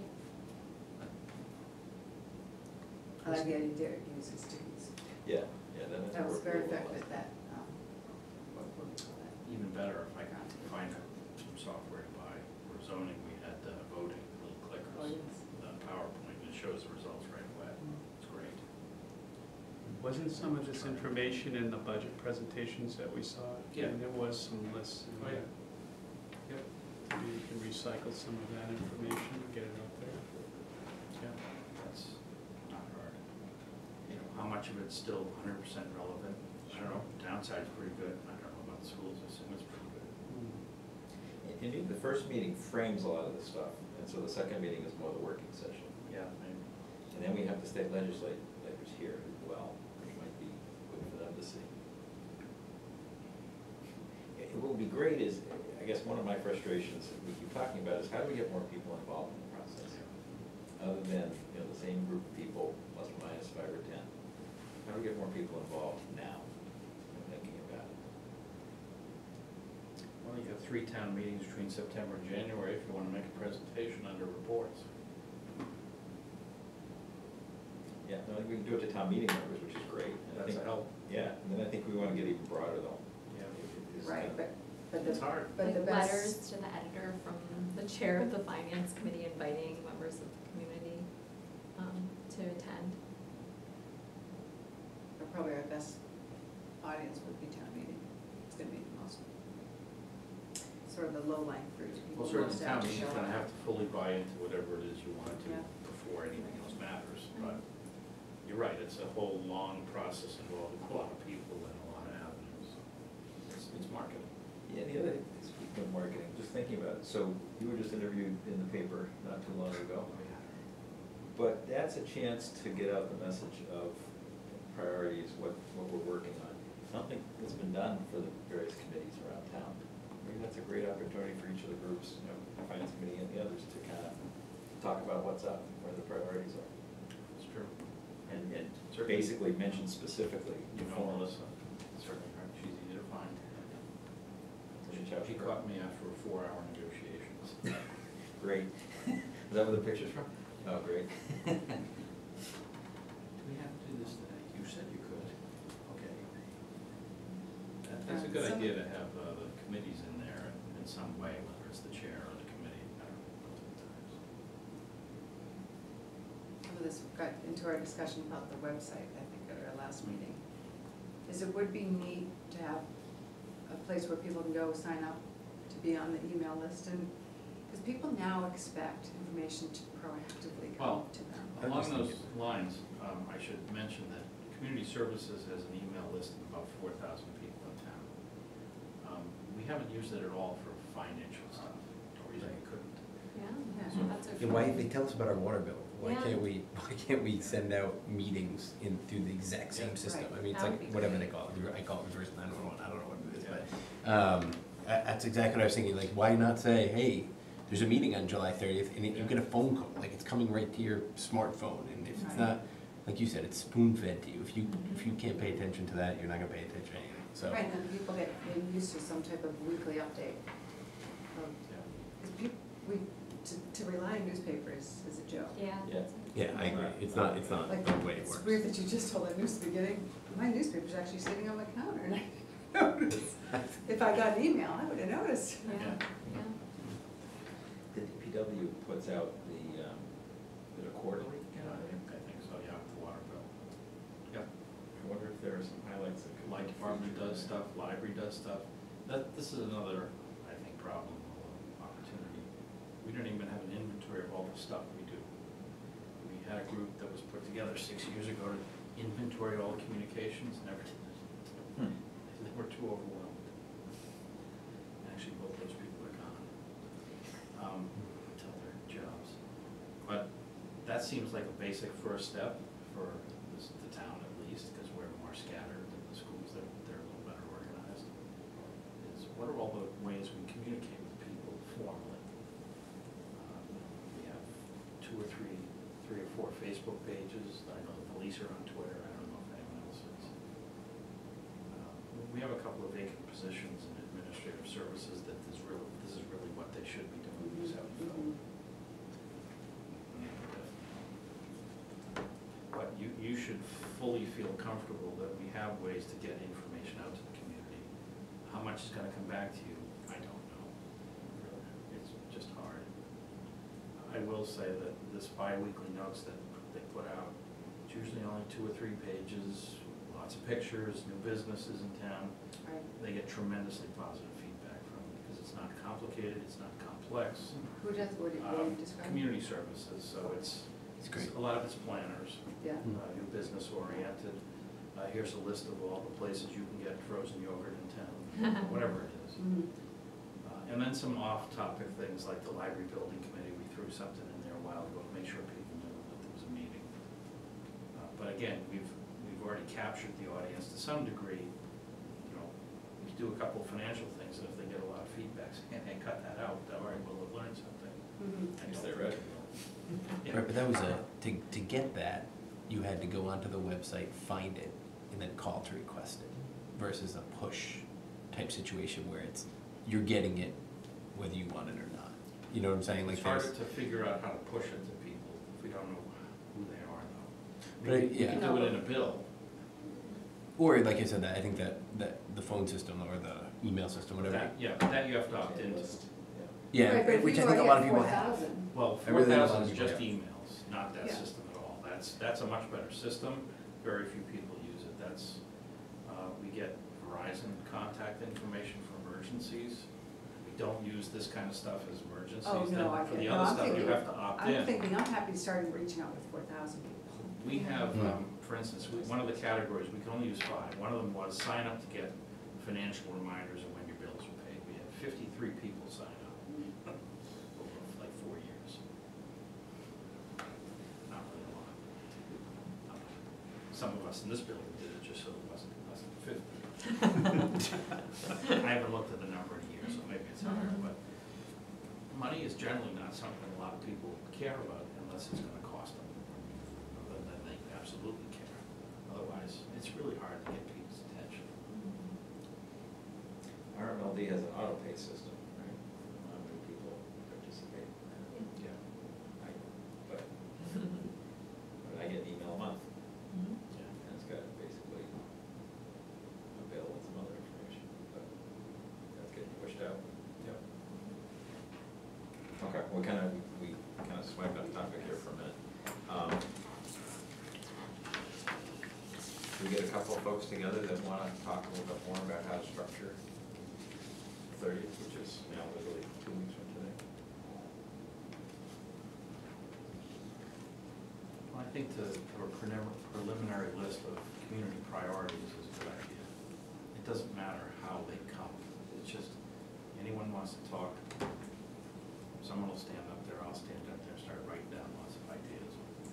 I like the idea Derek uses students. Yeah, yeah, that has That was worked very really well. effective, that, um, what, what do we call that? Even better if I could find some software to buy. For zoning, we had uh, voting, little Oh, clickers, yes. the PowerPoint, it shows the results right away. It's great. Wasn't some of this information in the budget presentations that we saw? Yeah. And there was some lists in Oh, there. yeah. Yep. Maybe you can recycle some of that information and get it out there. Yeah. That's not hard. You know, how much of it's still one hundred percent relevant? I don't know, downside's pretty good. I don't know about the schools, I assume it's pretty good. Mm. Indeed, the first meeting frames a lot of this stuff, and so the second meeting is more the working session. Yeah, maybe. And then we have the state legislators here as well, which might be good for them to see. great is, I guess one of my frustrations that we keep talking about is how do we get more people involved in the process? Other than, you know, the same group of people, plus or minus five or ten. How do we get more people involved now, in thinking about it? Well, you have three town meetings between September and January if you wanna make a presentation under reports. Yeah, no, I think we can do it to town meeting members, which is great. And I That's a think- help. Yeah, and then I think we wanna get even broader though. Yeah. It is Right, kind but, of- but the. It's hard. But the Like best. letters to the editor from the chair of the finance committee inviting members of the community, um, to attend. But probably our best audience would be town meeting. It's gonna be the most, sort of the low-lying fruit. People Well, certainly most town apt to meeting's show gonna up. have to fully buy into whatever it is you want to Yeah. before anything else matters, but you're right, it's a whole long process involving a lot of people and a lot of avenues. It's, it's marketing. Yeah, the other, speaking of marketing, just thinking about it, so you were just interviewed in the paper not too long ago. But that's a chance to get out the message of priorities, what, what we're working on. Something that's been done for the various committees around town. I mean, that's a great opportunity for each of the groups, you know, the finance committee and the others to kind of talk about what's up, where the priorities are. It's true. And, and Certainly. basically mention specifically. You know Melissa, certainly, right, she's easy to find. Reach out to She her. caught me after four-hour negotiations. Great. Is that where the picture's from? Oh, great. Do we have to do this today? You said you could. Okay. That- That's a good Some- idea to have uh, the committees in there in some way, whether it's the chair or the committee. I don't know, sometimes. Some of this got into our discussion about the website, I think, at our last meeting. Is it would be neat to have a place where people can go sign up to be on the email list, and, because people now expect information to proactively come Well, to them. I'm Along just those thinking- lines, um, I should mention that Community Services has an email list of about four thousand people in town. Um, We haven't used it at all for financial stuff, no reason we couldn't. Yeah, Yeah. that's a. And why, they tell us about our water bill, why Yeah. can't we, why can't we send out meetings in, through the exact Yeah. same system? Right. I mean, it's That would like, be whatever great. they call it, I call it reverse nine one one, I don't know what it is, Yeah. but, um, that- that's exactly what I was thinking, like, why not say, hey, there's a meeting on July thirtieth, and it- you Yeah. get a phone call, like, it's coming right to your smartphone, and if it's Right. not, like you said, it's spoon-fed to you, if you, if you can't pay attention to that, you're not gonna pay attention to anything, so. Right, and then people get get used to some type of weekly update. Yeah. Because people, we, to, to rely on newspapers is a joke. Yeah. Yeah. Yeah, I agree, it's not, it's not Like, the way it it's works. weird that you just told that news at the beginning, my newspaper's actually sitting on my counter, and I noticed. If I got an email, I would have noticed. Yeah, yeah. The D P W puts out the, um, is it a quarterly? Yeah, I think, I think so, yeah, the water bill. Yep. I wonder if there are some highlights that could. Light department does stuff, library does stuff. That, this is another, I think, problem, or opportunity. We don't even have an inventory of all the stuff we do. We had a group that was put together six years ago to inventory all the communications, never did it. Hmm. They were too overwhelmed. Actually, both those people are gone, um, to other jobs. But that seems like a basic first step for this, the town at least, because we're more scattered than the schools, they're, they're a little better organized. Is what are all the ways we communicate with people formally? Um, We have two or three, three or four Facebook pages, I know the police are on Twitter, I don't know if anyone else is. Uh, We have a couple of vacant positions in administrative services that is really, this is really what they should be doing, we just haven't filled. Mhm. But you, you should fully feel comfortable that we have ways to get information out to the community. How much is gonna come back to you, I don't know. It's just hard. I will say that this bi-weekly notes that they put out, it's usually only two or three pages, lots of pictures, new businesses in town. Right. They get tremendously positive feedback from it, because it's not complicated, it's not complex. Who does, what do you, what do Um, you describe? Community services, so it's, It's great. a lot of it's planners, Yeah. uh, new business oriented. Uh, here's a list of all the places you can get frozen yogurt in town, whatever it is. Mhm. Uh, And then some off-topic things like the library building committee, we threw something in there a while ago to make sure people knew that there was a meeting. Uh, But again, we've, we've already captured the audience to some degree, you know, do a couple of financial things, and if they get a lot of feedback, saying, hey, cut that out, all right, well, they've learned something. Mhm. I Is don't they think ready? they will. Right, but that was a, to, to get that, you had to go onto the website, find it, and then call to request it, versus a push type situation where it's, you're getting it whether you want it or not. You know what I'm saying? Like It's harder there's- to figure out how to push it to people if we don't know who they are, though. But I- Maybe we yeah. can do it in a bill. Or like I said, that I think that, that the phone system or the email system, whatever. That, yeah, but that you have to opt into. Yeah, Right, but if which we I go think a ahead lot of at people four have. thousand, Well, I four really think a lot thousand of is people just have. emails, not that Yeah. system at all. That's, that's a much better system. Very few people use it. That's, uh, we get Verizon contact information for emergencies. We don't use this kind of stuff as emergencies. oh, Then no, I For get, the no, other I'm stuff, you thinking, have to opt in. I'm thinking, I'm happy to start reaching out with four thousand people. We have, Hmm. um, for instance, we- one of the categories, we can only use five. One of them was sign up to get financial reminders of when your bills are paid. We had fifty-three people sign up over like four years. Not really a lot. Uh, Some of us in this building did it just so it wasn't, wasn't fifty. I haven't looked at the number in a year, so maybe it's higher, but money is generally not something a lot of people care about unless it's gonna cost them. But then they absolutely care. Otherwise, it's really hard to get people's attention. R M L D has an auto pay system, right? Not many people participate in that. Yeah. I, but, but I get an email a month, Yeah. and it's got basically a bill and some other information, but that's getting pushed out. Yep. Okay, we kind of, we kind of swiped off topic here for a minute. Um, We get a couple of folks together that want to talk a little bit more about how to structure thirtieth, which is now literally two weeks from today. Well, I think the for a prelim- preliminary list of community priorities is a good idea. It doesn't matter how they come, it's just, anyone wants to talk, someone will stand up there, I'll stand up there and start writing down lots of ideas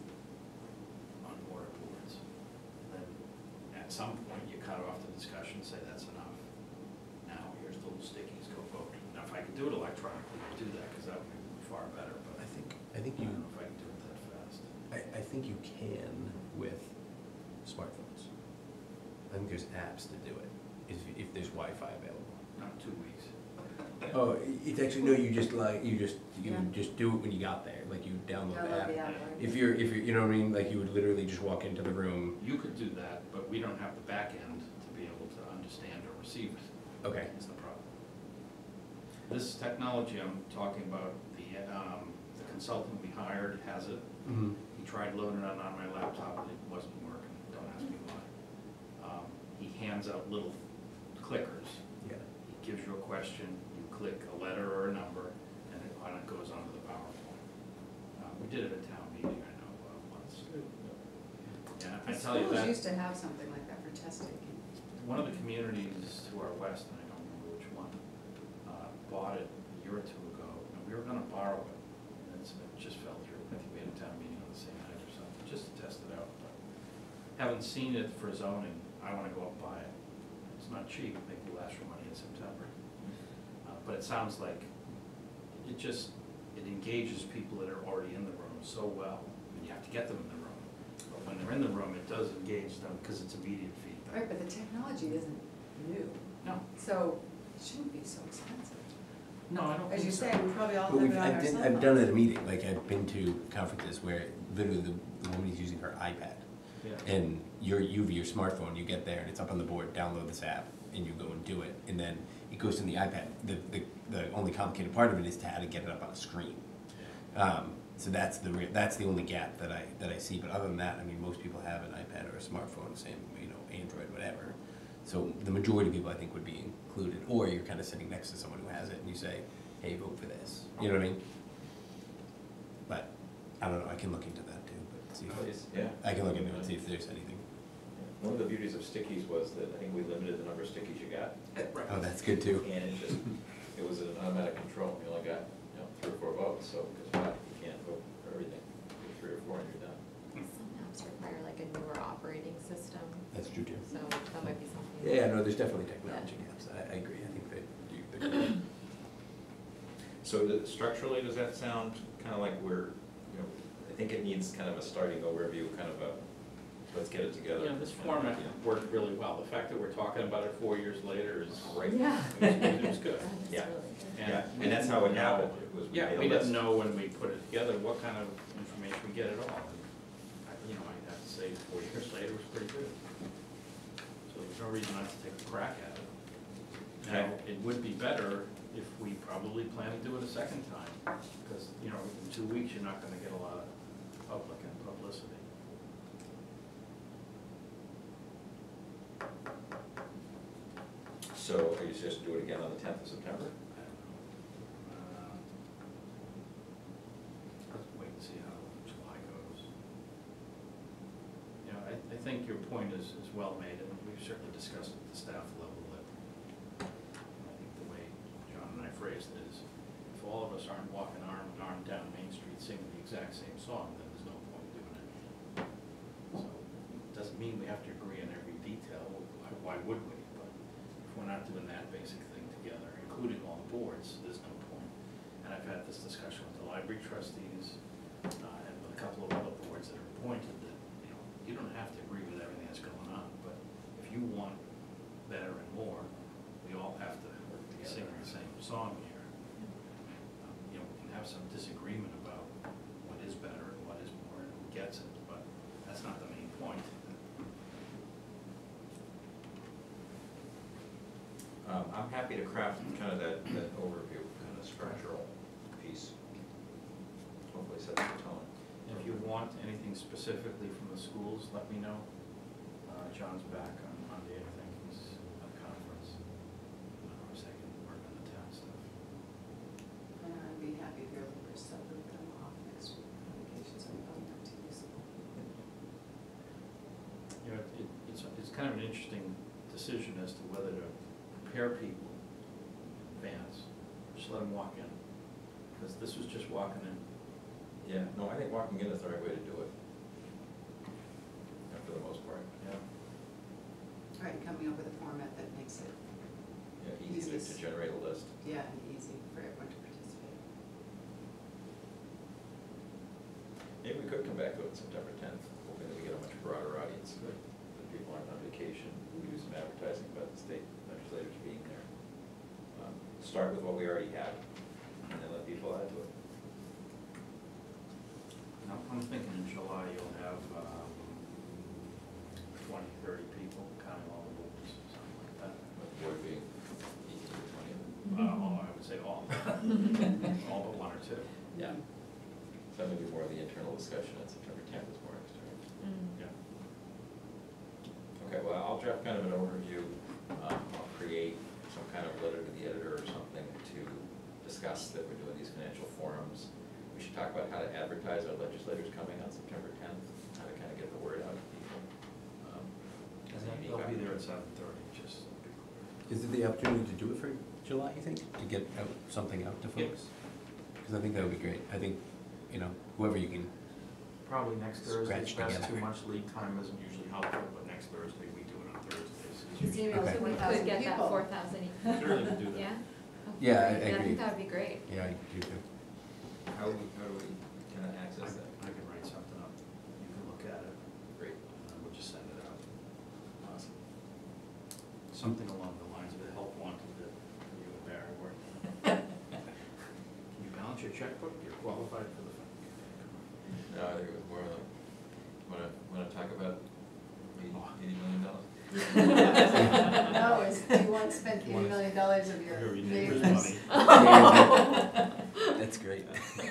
on water boards. Then, at some point, you cut off the discussion, say that's enough. Now, here's the little stickies, go vote. Now, if I could do it electronically, I'd do that, because that would be far better, but I think, I think I you, don't know if I can do it that fast. I, I think you can with smartphones. I think there's apps to do it, if, if there's Wi-Fi available. Not two weeks. Oh, it's actually, no, you just like, you just, you Yeah. just do it when you got there, like you download the Download app. the app, right? If you're, if you're, you know what I mean, like you would literally just walk into the room, You could do that, but we don't have the back end to be able to understand or receive it. okay, Is the problem. This technology I'm talking about, the, um, the consultant we hired has it. mm-hmm, He tried loading it on my laptop, but it wasn't working, don't ask me why. Um, He hands out little clickers. yeah. He gives you a question, you click a letter or a number, and it, and it goes onto the PowerPoint. Uh, We did it at town meeting, I know, uh, once. Yeah, I The tell you schools that. used to have something like that for test taking. One of the communities to our west, and I don't remember which one, uh, bought it a year or two ago, and we were gonna borrow it, and it's- it just fell through. I think we had a town meeting on the same night or something, just to test it out. But Haven't seen it for zoning, I wanna go up and buy it. It's not cheap, maybe we'll ask for money in September. Uh, But it sounds like, it just, it engages people that are already in the room so well, and you have to get them in the room. But when they're in the room, it does engage them, because it's immediate feedback. Right, but the technology isn't new, No, so it shouldn't be so expensive. no, I don't think so. As you say, we probably all But have we've, it on I've our been, cell I've done it at a phones. meeting, like I've been to conferences where literally the, the woman is using her iPad. Yeah. And your, you via your smartphone, you get there and it's up on the board, download this app, and you go and do it, and then it goes to the iPad. The, the, the only complicated part of it is to how to get it up on a screen. Um, so that's the real, that's the only gap that I, that I see, but other than that, I mean, most people have an iPad or a smartphone, same, you know, Android, whatever. So the majority of people, I think, would be included, or you're kind of sitting next to someone who has it and you say, hey, vote for this, you know what I mean? But, I don't know, I can look into that too, but see, Please, yeah. I can look into it, see if there's anything. One of the beauties of stickies was that I think we limited the number of stickies you got, Oh, that's good too. and it just, it was an automatic control. You only got, you know, three or four votes, so guess what? You can't vote for everything. You get three or four and you're done. Some apps require like a newer operating system, That's true too. so that might be something Yeah, no, there's definitely technology gaps, I, I agree, I think that you, they're great. So the- structurally, does that sound kind of like we're, you know, I think it needs kind of a starting overview, kind of a, let's get it together. You know, this format worked really well. The fact that we're talking about it four years later is, Right. Yeah. it was, it was good. That is Yeah. really good. And Yeah, we and that's how it didn't know- happened, it was we Yeah, made a we didn't list. know when we put it together what kind of information we get at all. And I- You know, I have to say, four years later was pretty good. So there's no reason not to take a crack at it. Now, Okay. it would be better if we probably plan to do it a second time, because, you know, in two weeks, you're not gonna get a lot of public and publicity. So are you supposed to do it again on the tenth of September? I don't know. Uh, Let's wait and see how July goes. You know, I, I think your point is, is well made, and we've certainly discussed at the staff level that, I think the way John and I phrased it is, if all of us aren't walking arm in arm down Main Street singing the exact same song, then there's no point doing it. So, it doesn't mean we have to agree on every detail, why, why would we? But if we're not doing that basic thing together, including all the boards, there's no point. And I've had this discussion with the library trustees, uh, and with a couple of other boards that are appointed, that, you know, you don't have to agree with everything that's going on, but if you want better and more, we all have to be singing the same song here. Um, You know, we can have some disagreement about what is better and what is more, and who gets it, but that's not the main point. Um, I'm happy to craft kind of that, that overview, kind of structural piece. Hopefully set the tone. If you want anything specifically from the schools, let me know. Uh, John's back on Monday, I think, he's at a conference. Or is that gonna work on the town stuff? And I'd be happy if you're looking for stuff, but I'm off next week on vacation, so I'm probably not too useful. You know, it, it's, it's kind of an interesting decision as to whether to prepare people in advance, or just let them walk in. Because this was just walking in. Yeah, no, I think walking in is the right way to do it. Yeah, for the most part. Yeah. All right, coming up with a format that makes it, Yeah, easy to, to Easiest. generate a list. yeah, and easy for everyone to participate. Maybe we could come back to it September tenth, hoping that we get a much broader audience. Good. That people aren't on vacation, we do some advertising about the state legislators being there. Um, Start with what we already have, and then let people add to it. I'm, I'm thinking in July you'll have, um, twenty, thirty people, counting all the boards, something like that. With the board being eighteen or twenty. Uh, all, I would say all. All but one or two. Yeah. So that may be more of the internal discussion, and September tenth is more external. Mm. Yeah. Okay, well, I'll draft kind of an overview. Um, I'll create some kind of letter to the editor or something to discuss that we're doing these financial forums. We should talk about how to advertise our legislators coming on September tenth, how to kind of get the word out to people. Um, as a unique They'll be there at opportunity. seven thirty, just be clear. Is it the opportunity to do it for July, you think, to get out, something out to Yeah. folks? Because I think that would be great, I think, you know, whoever you can, Probably next Thursday, Scratch best, together. too much lead time isn't usually helpful, but next Thursday, we do it on Thursdays. It's His usually- email's Okay. So we four thousand could get that people. four thousand. It's early to do that. Yeah? Oh, Yeah, I- I great. I agree. think that would be great. yeah, I do too. How do we, how do we kind of I access that? I can write something up, you can look at it, Great, and then we'll just send it out. awesome. Something along the lines of the help wanted that you and Barry worked on. Can you balance your checkbook? You're qualified for the fund. No, I think it was more like, wanna, wanna talk about eighty, eighty million dollars? No, it's, do you want to spend You eighty wanna- million dollars of your Your neighbor's neighbors? money. That's great.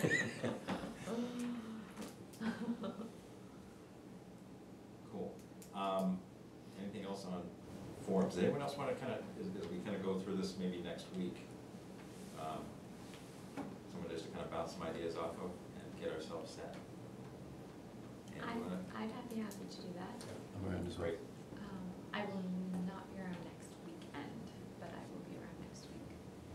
Cool. Um, anything else on forums? Does anyone else wanna kind of, as, as we kind of go through this maybe next week, um, someone just to kind of bounce some ideas off of and get ourselves set? And I'd, you wanna? I'd be happy to do that. I'm around as well. Great. Um, I will not be around next weekend, but I will be around next week.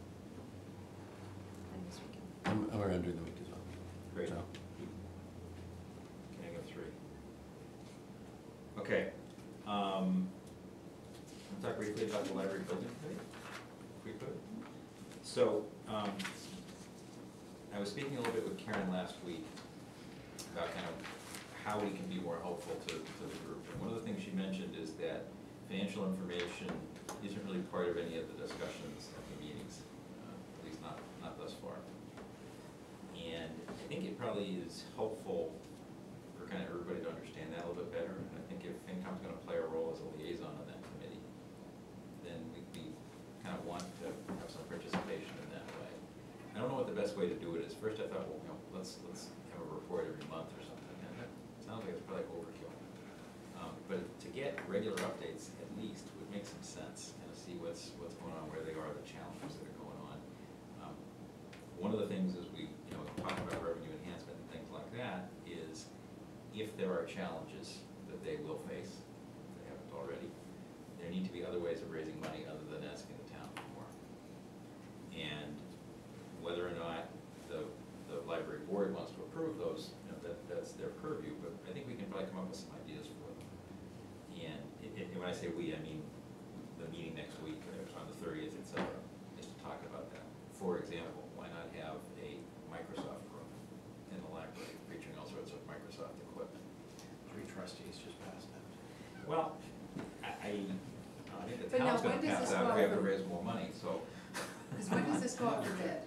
And this weekend. I'm, I'm around during the week as well. Great. So, Gang of three. Okay, um, I'm talk briefly about the library building committee, if we could. So, um, I was speaking a little bit with Karen last week about kind of how we can be more helpful to, to the group. And one of the things she mentioned is that financial information isn't really part of any of the discussions at the meetings, uh, at least not, not thus far. And I think it probably is helpful for kind of everybody to understand that a little bit better. And I think if FinCom's gonna play a role as a liaison on that committee, then we, we kind of want to have some participation in that way. I don't know what the best way to do it is. First I thought, well, you know, let's, let's have a report every month or something. And that sounds like it's probably overkill. Um, but to get regular updates at least would make some sense, and to see what's, what's going on, where they are, the challenges that are going on. Um, One of the things is we, you know, talk about revenue enhancement and things like that, is if there are challenges that they will face, if they haven't already, there need to be other ways of raising money other than asking the town for more. And whether or not the, the library board wants to approve those, you know, that, that's their purview, but I think we can probably come up with some ideas for them. And it, it, and when I say we, I mean the meeting next week, uh, on the thirtieth, et cetera, is to talk about that. For example, why not have a Microsoft room in the library featuring all sorts of Microsoft equipment? Three trustees just passed that. Well, I, I, I think the But now, town's gonna when does pass this out go if we have out to for- raise more money, so. Because when does this go out for bid?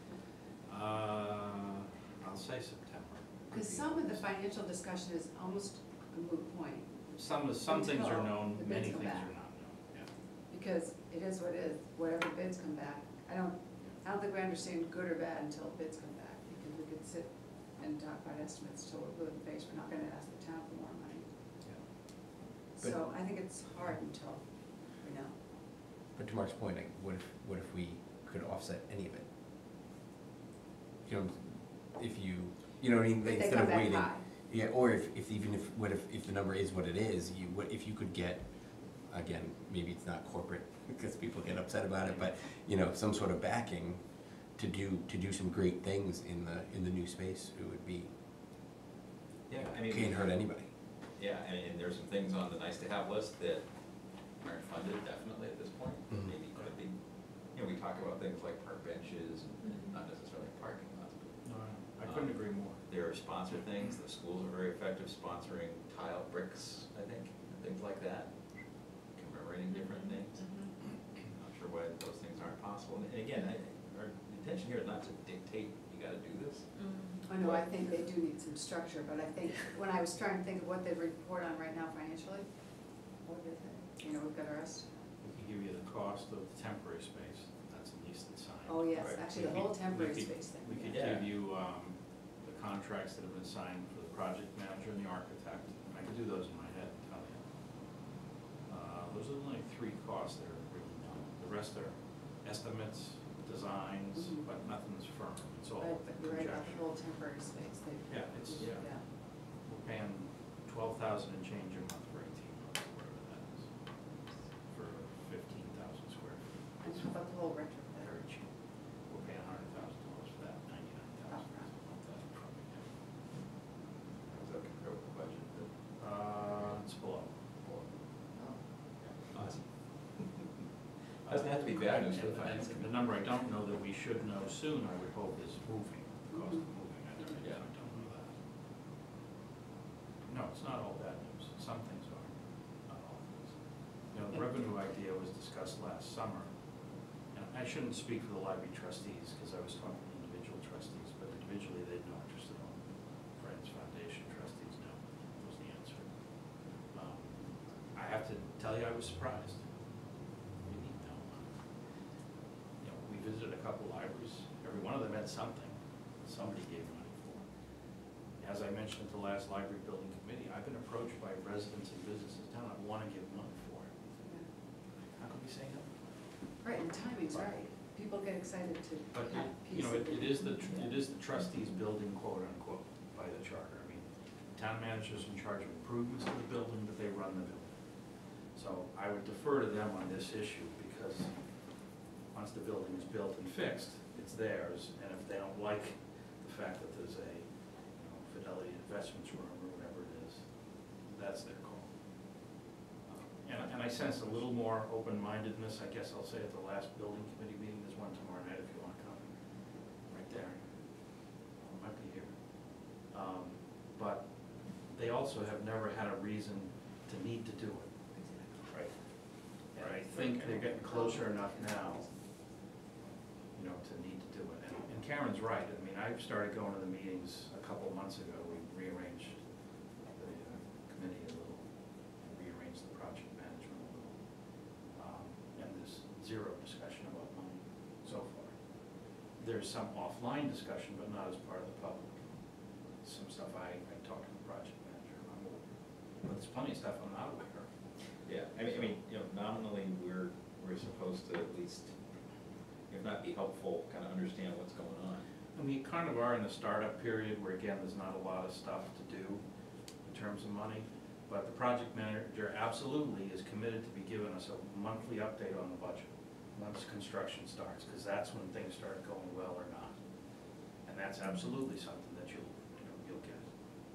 Uh, I'll say September. Because some of the financial discussion is almost a moot point, Some, some things are Until known, the many bids things come are back. not known, yeah. because it is what it is, whatever bids come back. I don't, I don't think we understand good or bad until bids come back, because we could sit and talk about estimates till we're blue in the face, we're not gonna ask the town for more money. But- So I think it's hard until we know. But to Mark's point, like, what if, what if we could offset any of it? You know, if you, you know what I mean, If they instead come of back waiting. high. Yeah, or if, if even if, what if, if the number is what it is, you, what, if you could get, again, maybe it's not corporate, because people get upset about it, but, you know, some sort of backing to do, to do some great things in the, in the new space, it would be, Yeah, I mean. can't hurt anybody. Yeah, and, and there's some things on the nice-to-have list that aren't funded definitely at this point, Mhm. maybe could be. You know, we talk about things like park benches and and not necessarily parking lots, but No, I couldn't agree more. there are sponsored things, the schools are very effective sponsoring tile bricks, I think, and things like that, commemorating different things. Not sure why those things aren't possible, and again, I, our intention here is not to dictate, you gotta do this. I know, I think they do need some structure, but I think, when I was trying to think of what they report on right now financially, what is it? You know, we've got our estimate. We can give you the cost of the temporary space, that's the least that's signed. Oh, yes, Right. actually, the We whole could- temporary we could- space thing. We could Yeah. give you, um, the contracts that have been signed for the project manager and the architect, I could do those in my head, and tell you. Uh, those are the only three costs that are really known, the rest are estimates, designs, Mhm. but nothing's firm, it's all Right, but you're right about the conjecture. whole temporary space, they. Yeah, it's- yeah. We're paying twelve thousand and change a month for eighteen months, whatever that is, for fifteen thousand square feet. And how about the whole retrofit? Very cheap. We're paying a hundred thousand dollars for that, ninety-nine thousand. How's that compare with the budget? Uh, it's below. Awesome. Doesn't have to be bad news for the And- finance and committee. The number I don't know that we should know soon, I would hope, is moving, the cost of moving, I don't, I Yeah. don't know that. No, it's not all bad news, some things are, not all things. You know, the revenue idea was discussed last summer, and I shouldn't speak for the library trustees, because I was talking to individual trustees, but individually they had no interest at all. Friends Foundation trustees, no, was the answer. Um, I have to tell you, I was surprised. We need no. You know, we visited a couple libraries, every one of them had something, somebody gave money for. As I mentioned at the last library building committee, I've been approached by residents and businesses down, I wanna give money for it. How can we say no? Right, and timing's right, people get excited to But, have it- peace. you know, it, of it is the, tr- Yeah. it is the trustees building quote unquote by the charter. I mean, the town manager's in charge of improvements to the building, but they run the building. So I would defer to them on this issue, because once the building is built and fixed, it's theirs, and if they don't like the fact that there's a, you know, Fidelity Investments room or whatever it is, that's their call. Um, And, and I sense a little more open-mindedness, I guess I'll say, at the last building committee meeting. There's one tomorrow night if you want to come, right there. Or it might be here. Um, But they also have never had a reason to need to do it. Right. And I think they're getting closer enough now, you know, to need to do it. And and Karen's right. I mean, I started going to the meetings a couple of months ago. We rearranged the uh, committee a little, and rearranged the project management a little. Um, And there's zero discussion about money so far. There's some offline discussion, but not as part of the public. Some stuff I, I talked to the project manager, I'm aware. But there's plenty of stuff I'm not aware of. Yeah, I mean, I mean, you know, nominally, we're, we're supposed to at least, if not be helpful, kind of understand what's going on. And we kind of are in the startup period where, again, there's not a lot of stuff to do in terms of money. But the project manager absolutely is committed to be giving us a monthly update on the budget once construction starts, because that's when things start going well or not. And that's absolutely something that you'll, you know, you'll get.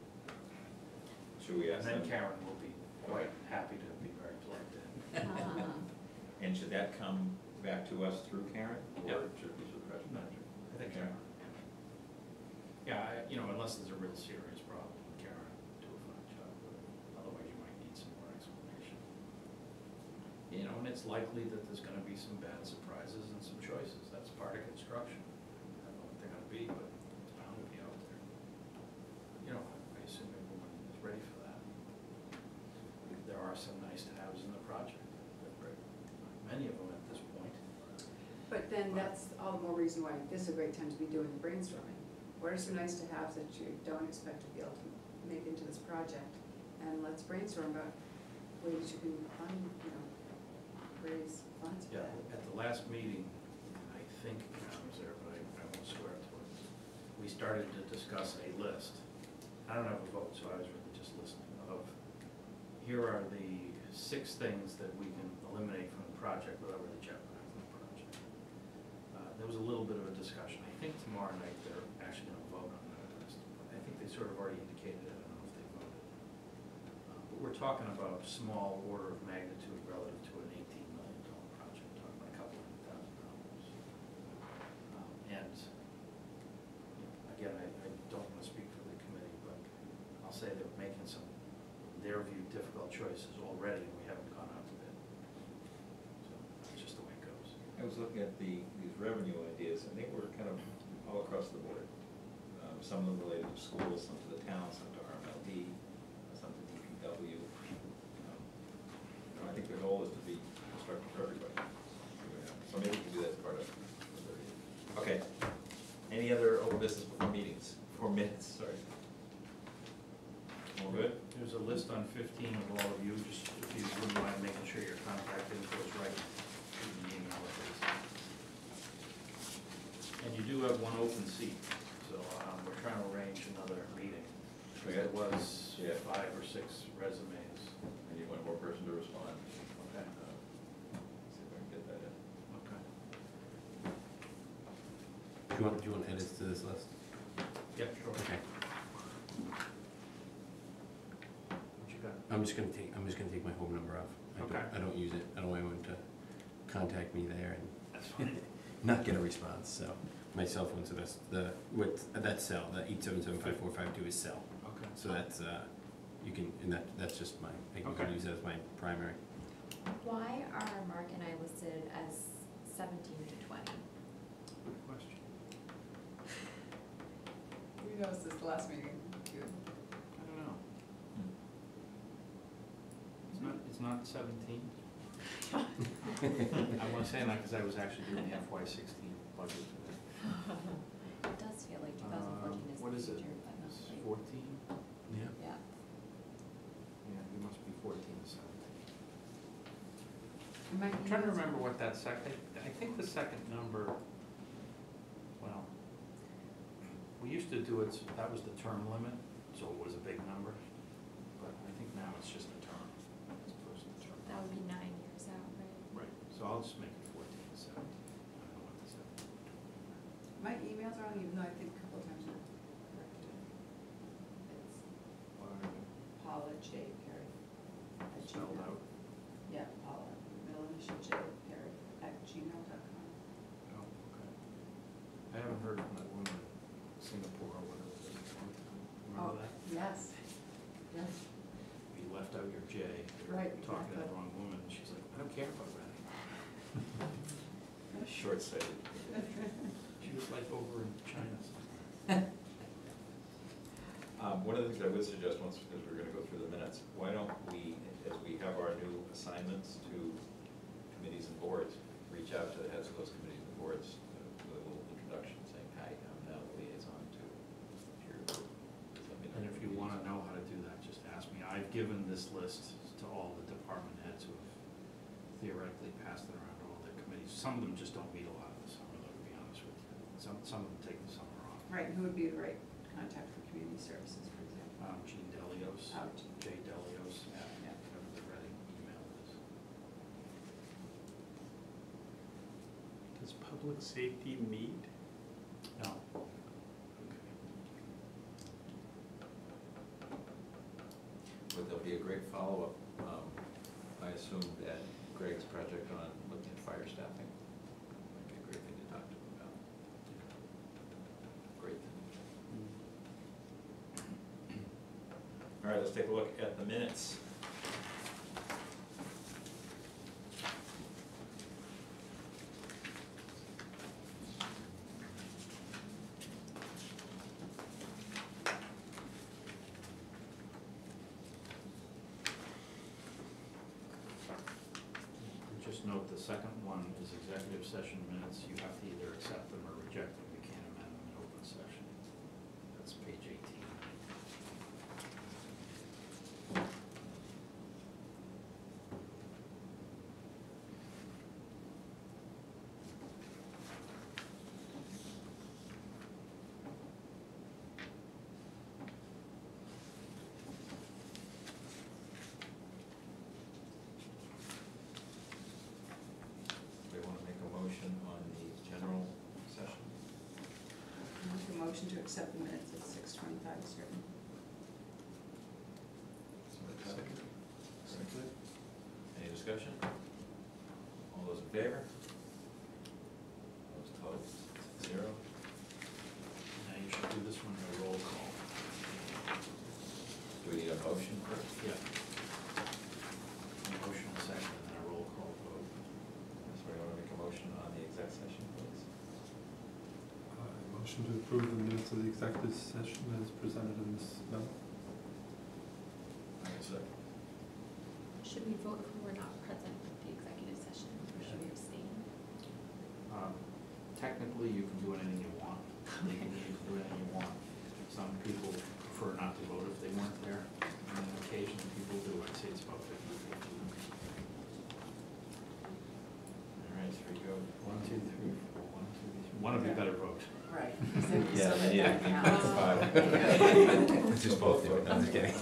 Should we And ask then them? Karen will be quite happy to be very plugged in. Uh, And should that come back to us through Karen? Yeah. Or should it be through the project manager? I think Karen, yeah. Yeah, I- you know, unless there's a real serious problem, Karen do a fine job with it. Otherwise, you might need some more explanation. You know, and it's likely that there's gonna be some bad surprises and some choices. That's part of construction. I don't know what they're gonna be, but it's bound to be out there. You know, I assume everyone is ready for that. There are some nice-to-haves in the project. Many of them at this point. But then that's all the more reason why this is a great time to be doing the brainstorming. What are some nice to haves that you don't expect to be able to make into this project? And let's brainstorm about ways you can fund, you know, raise funds for Yeah, that. at the last meeting, I think Karen was there, but I, I won't swear to it. We started to discuss a list. I don't have a vote, so I was really just listening, of here are the six things that we can eliminate from the project without really jeopardizing the project. Uh, There was a little bit of a discussion. I think tomorrow night they're actually gonna vote on that list. I think they sort of already indicated it. I don't know if they voted. Uh, But we're talking about small order of magnitude relative to an eighteen million dollar project, talking about a couple hundred thousand dollars. Um, And, you know, again, I, I don't wanna speak for the committee, but I'll say they're making some, in their view, difficult choices already, and we haven't gone out to bid. So that's just the way it goes. I was looking at the, these revenue ideas, and they were kind of all across the board. Um, Some of them related to schools, some to the town, some to R M L D, some to D P W. Um, you know, I think the goal is to be constructive for everybody. So maybe we can do that as part of it. Okay. Any other old business before meetings, before minutes, sorry? All good? There's a list on fifteen of all of you, just if you wouldn't mind making sure your contact info is right, you can email it. And you do have one open seat, so um, we're trying to arrange another meeting. Okay. There was Yeah. five or six resumes. I need one more person to respond. Okay. Uh, See if I can get that in. Okay. Do you want, do you want edits to this list? Yep, sure. Okay. What you got? I'm just gonna take, I'm just gonna take my home number off. I don't, Okay. I don't use it. I don't want anyone to contact me there and That's fine. not get a response, so. My cell phone, so that's the, what, that cell, that eight seven seven five four five two is cell. Okay. So that's, uh, you can, and that, that's just my, I can Okay. use that as my primary. Why are Mark and I listed as seventeen to twenty? Good question. We noticed this last meeting, you, I don't know. It's not, it's not seventeen? I want to say that because I was actually doing the F Y sixteen budget today. It does feel like two thousand fourteen Um, is What the is it? future, but not It's quite. fourteen? Yeah. Yeah. Yeah, it must be fourteen to seventeen. you might. I'm trying to remember what that second, I think the second number, well, we used to do it, so that was the term limit, so it was a big number. But I think now it's just a term, as opposed to the term. That would be nine years out, right? Right, so I'll just make it fourteen to seventeen. I don't know what the seventeen. My email's wrong, even though I think a couple of times I've corrected it. It's Paula J. Perry. at Spelled Gmail. out. Yeah, out your J. You're Right, talking to the exactly. wrong woman, and she's like, I don't care about Reading. Short-sighted. She was like over in China. Um, one of the things I would suggest, once, because we're gonna go through the minutes, why don't we, as we have our new assignments to committees and boards, reach out to the heads of those committees and boards uh, with a little introduction, saying, hi, I'm now the liaison to your group. Just let me know And if you what wanna committees- know how to do that, just ask me. I've given this list to all the department heads who have theoretically passed it around to all their committees. Some of them just don't meet a lot in the summer, though, to be honest with you. Some, some of them take the summer off. Right, and who would be the right contact for community services, for example? Um, Jean Delios, Oh, Jay Delios, yeah, Yeah. whatever the Reading email is. Does public safety meet? No. But there'll be a great follow-up. Um, I assume that Greg's project on looking at fire staffing might be a great thing to talk to him about. Great thing. All right, let's take a look at the minutes. Just note, the second one is executive session minutes. You have to either accept them or reject them. You can't amend them in open session. That's page eighteen. We want to make a motion on the general session. Make a motion to accept the minutes at six twenty-five is written. Second. Second. Any discussion? All those in favor? Those opposed? Zero. Now you should do this one by roll call. Do we need a motion first? Yeah. A motion second and then a roll call vote. So we want to make a motion on the exec session, please. Uh, motion to approve the minutes of the executive session as presented in this memo. I can second. Should we vote if we were not present at the executive session, or should we abstain? Um, Technically, you can do anything you want. Legally, you can do anything you want. Some people prefer not to vote if they weren't there, and occasionally people do. I'd say it's about fifty fifty. All right, so we go. One, two, three, four, one, two, three. One of you better vote. Right. Yeah, So that yeah. that counts. Five. Let's just both do it, no, I'm just kidding.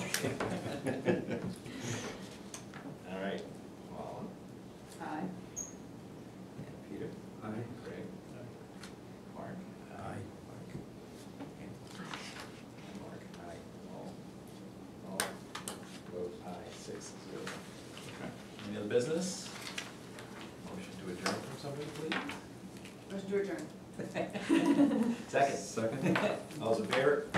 All right, Paula, Aye. and Peter, Aye. Greg, Mark. Aye. Mark. And Mark, aye. All, all vote aye, six zero. Okay. Any other business? Motion to adjourn from somebody, please? Motion to adjourn. Second. Second. All those in favor?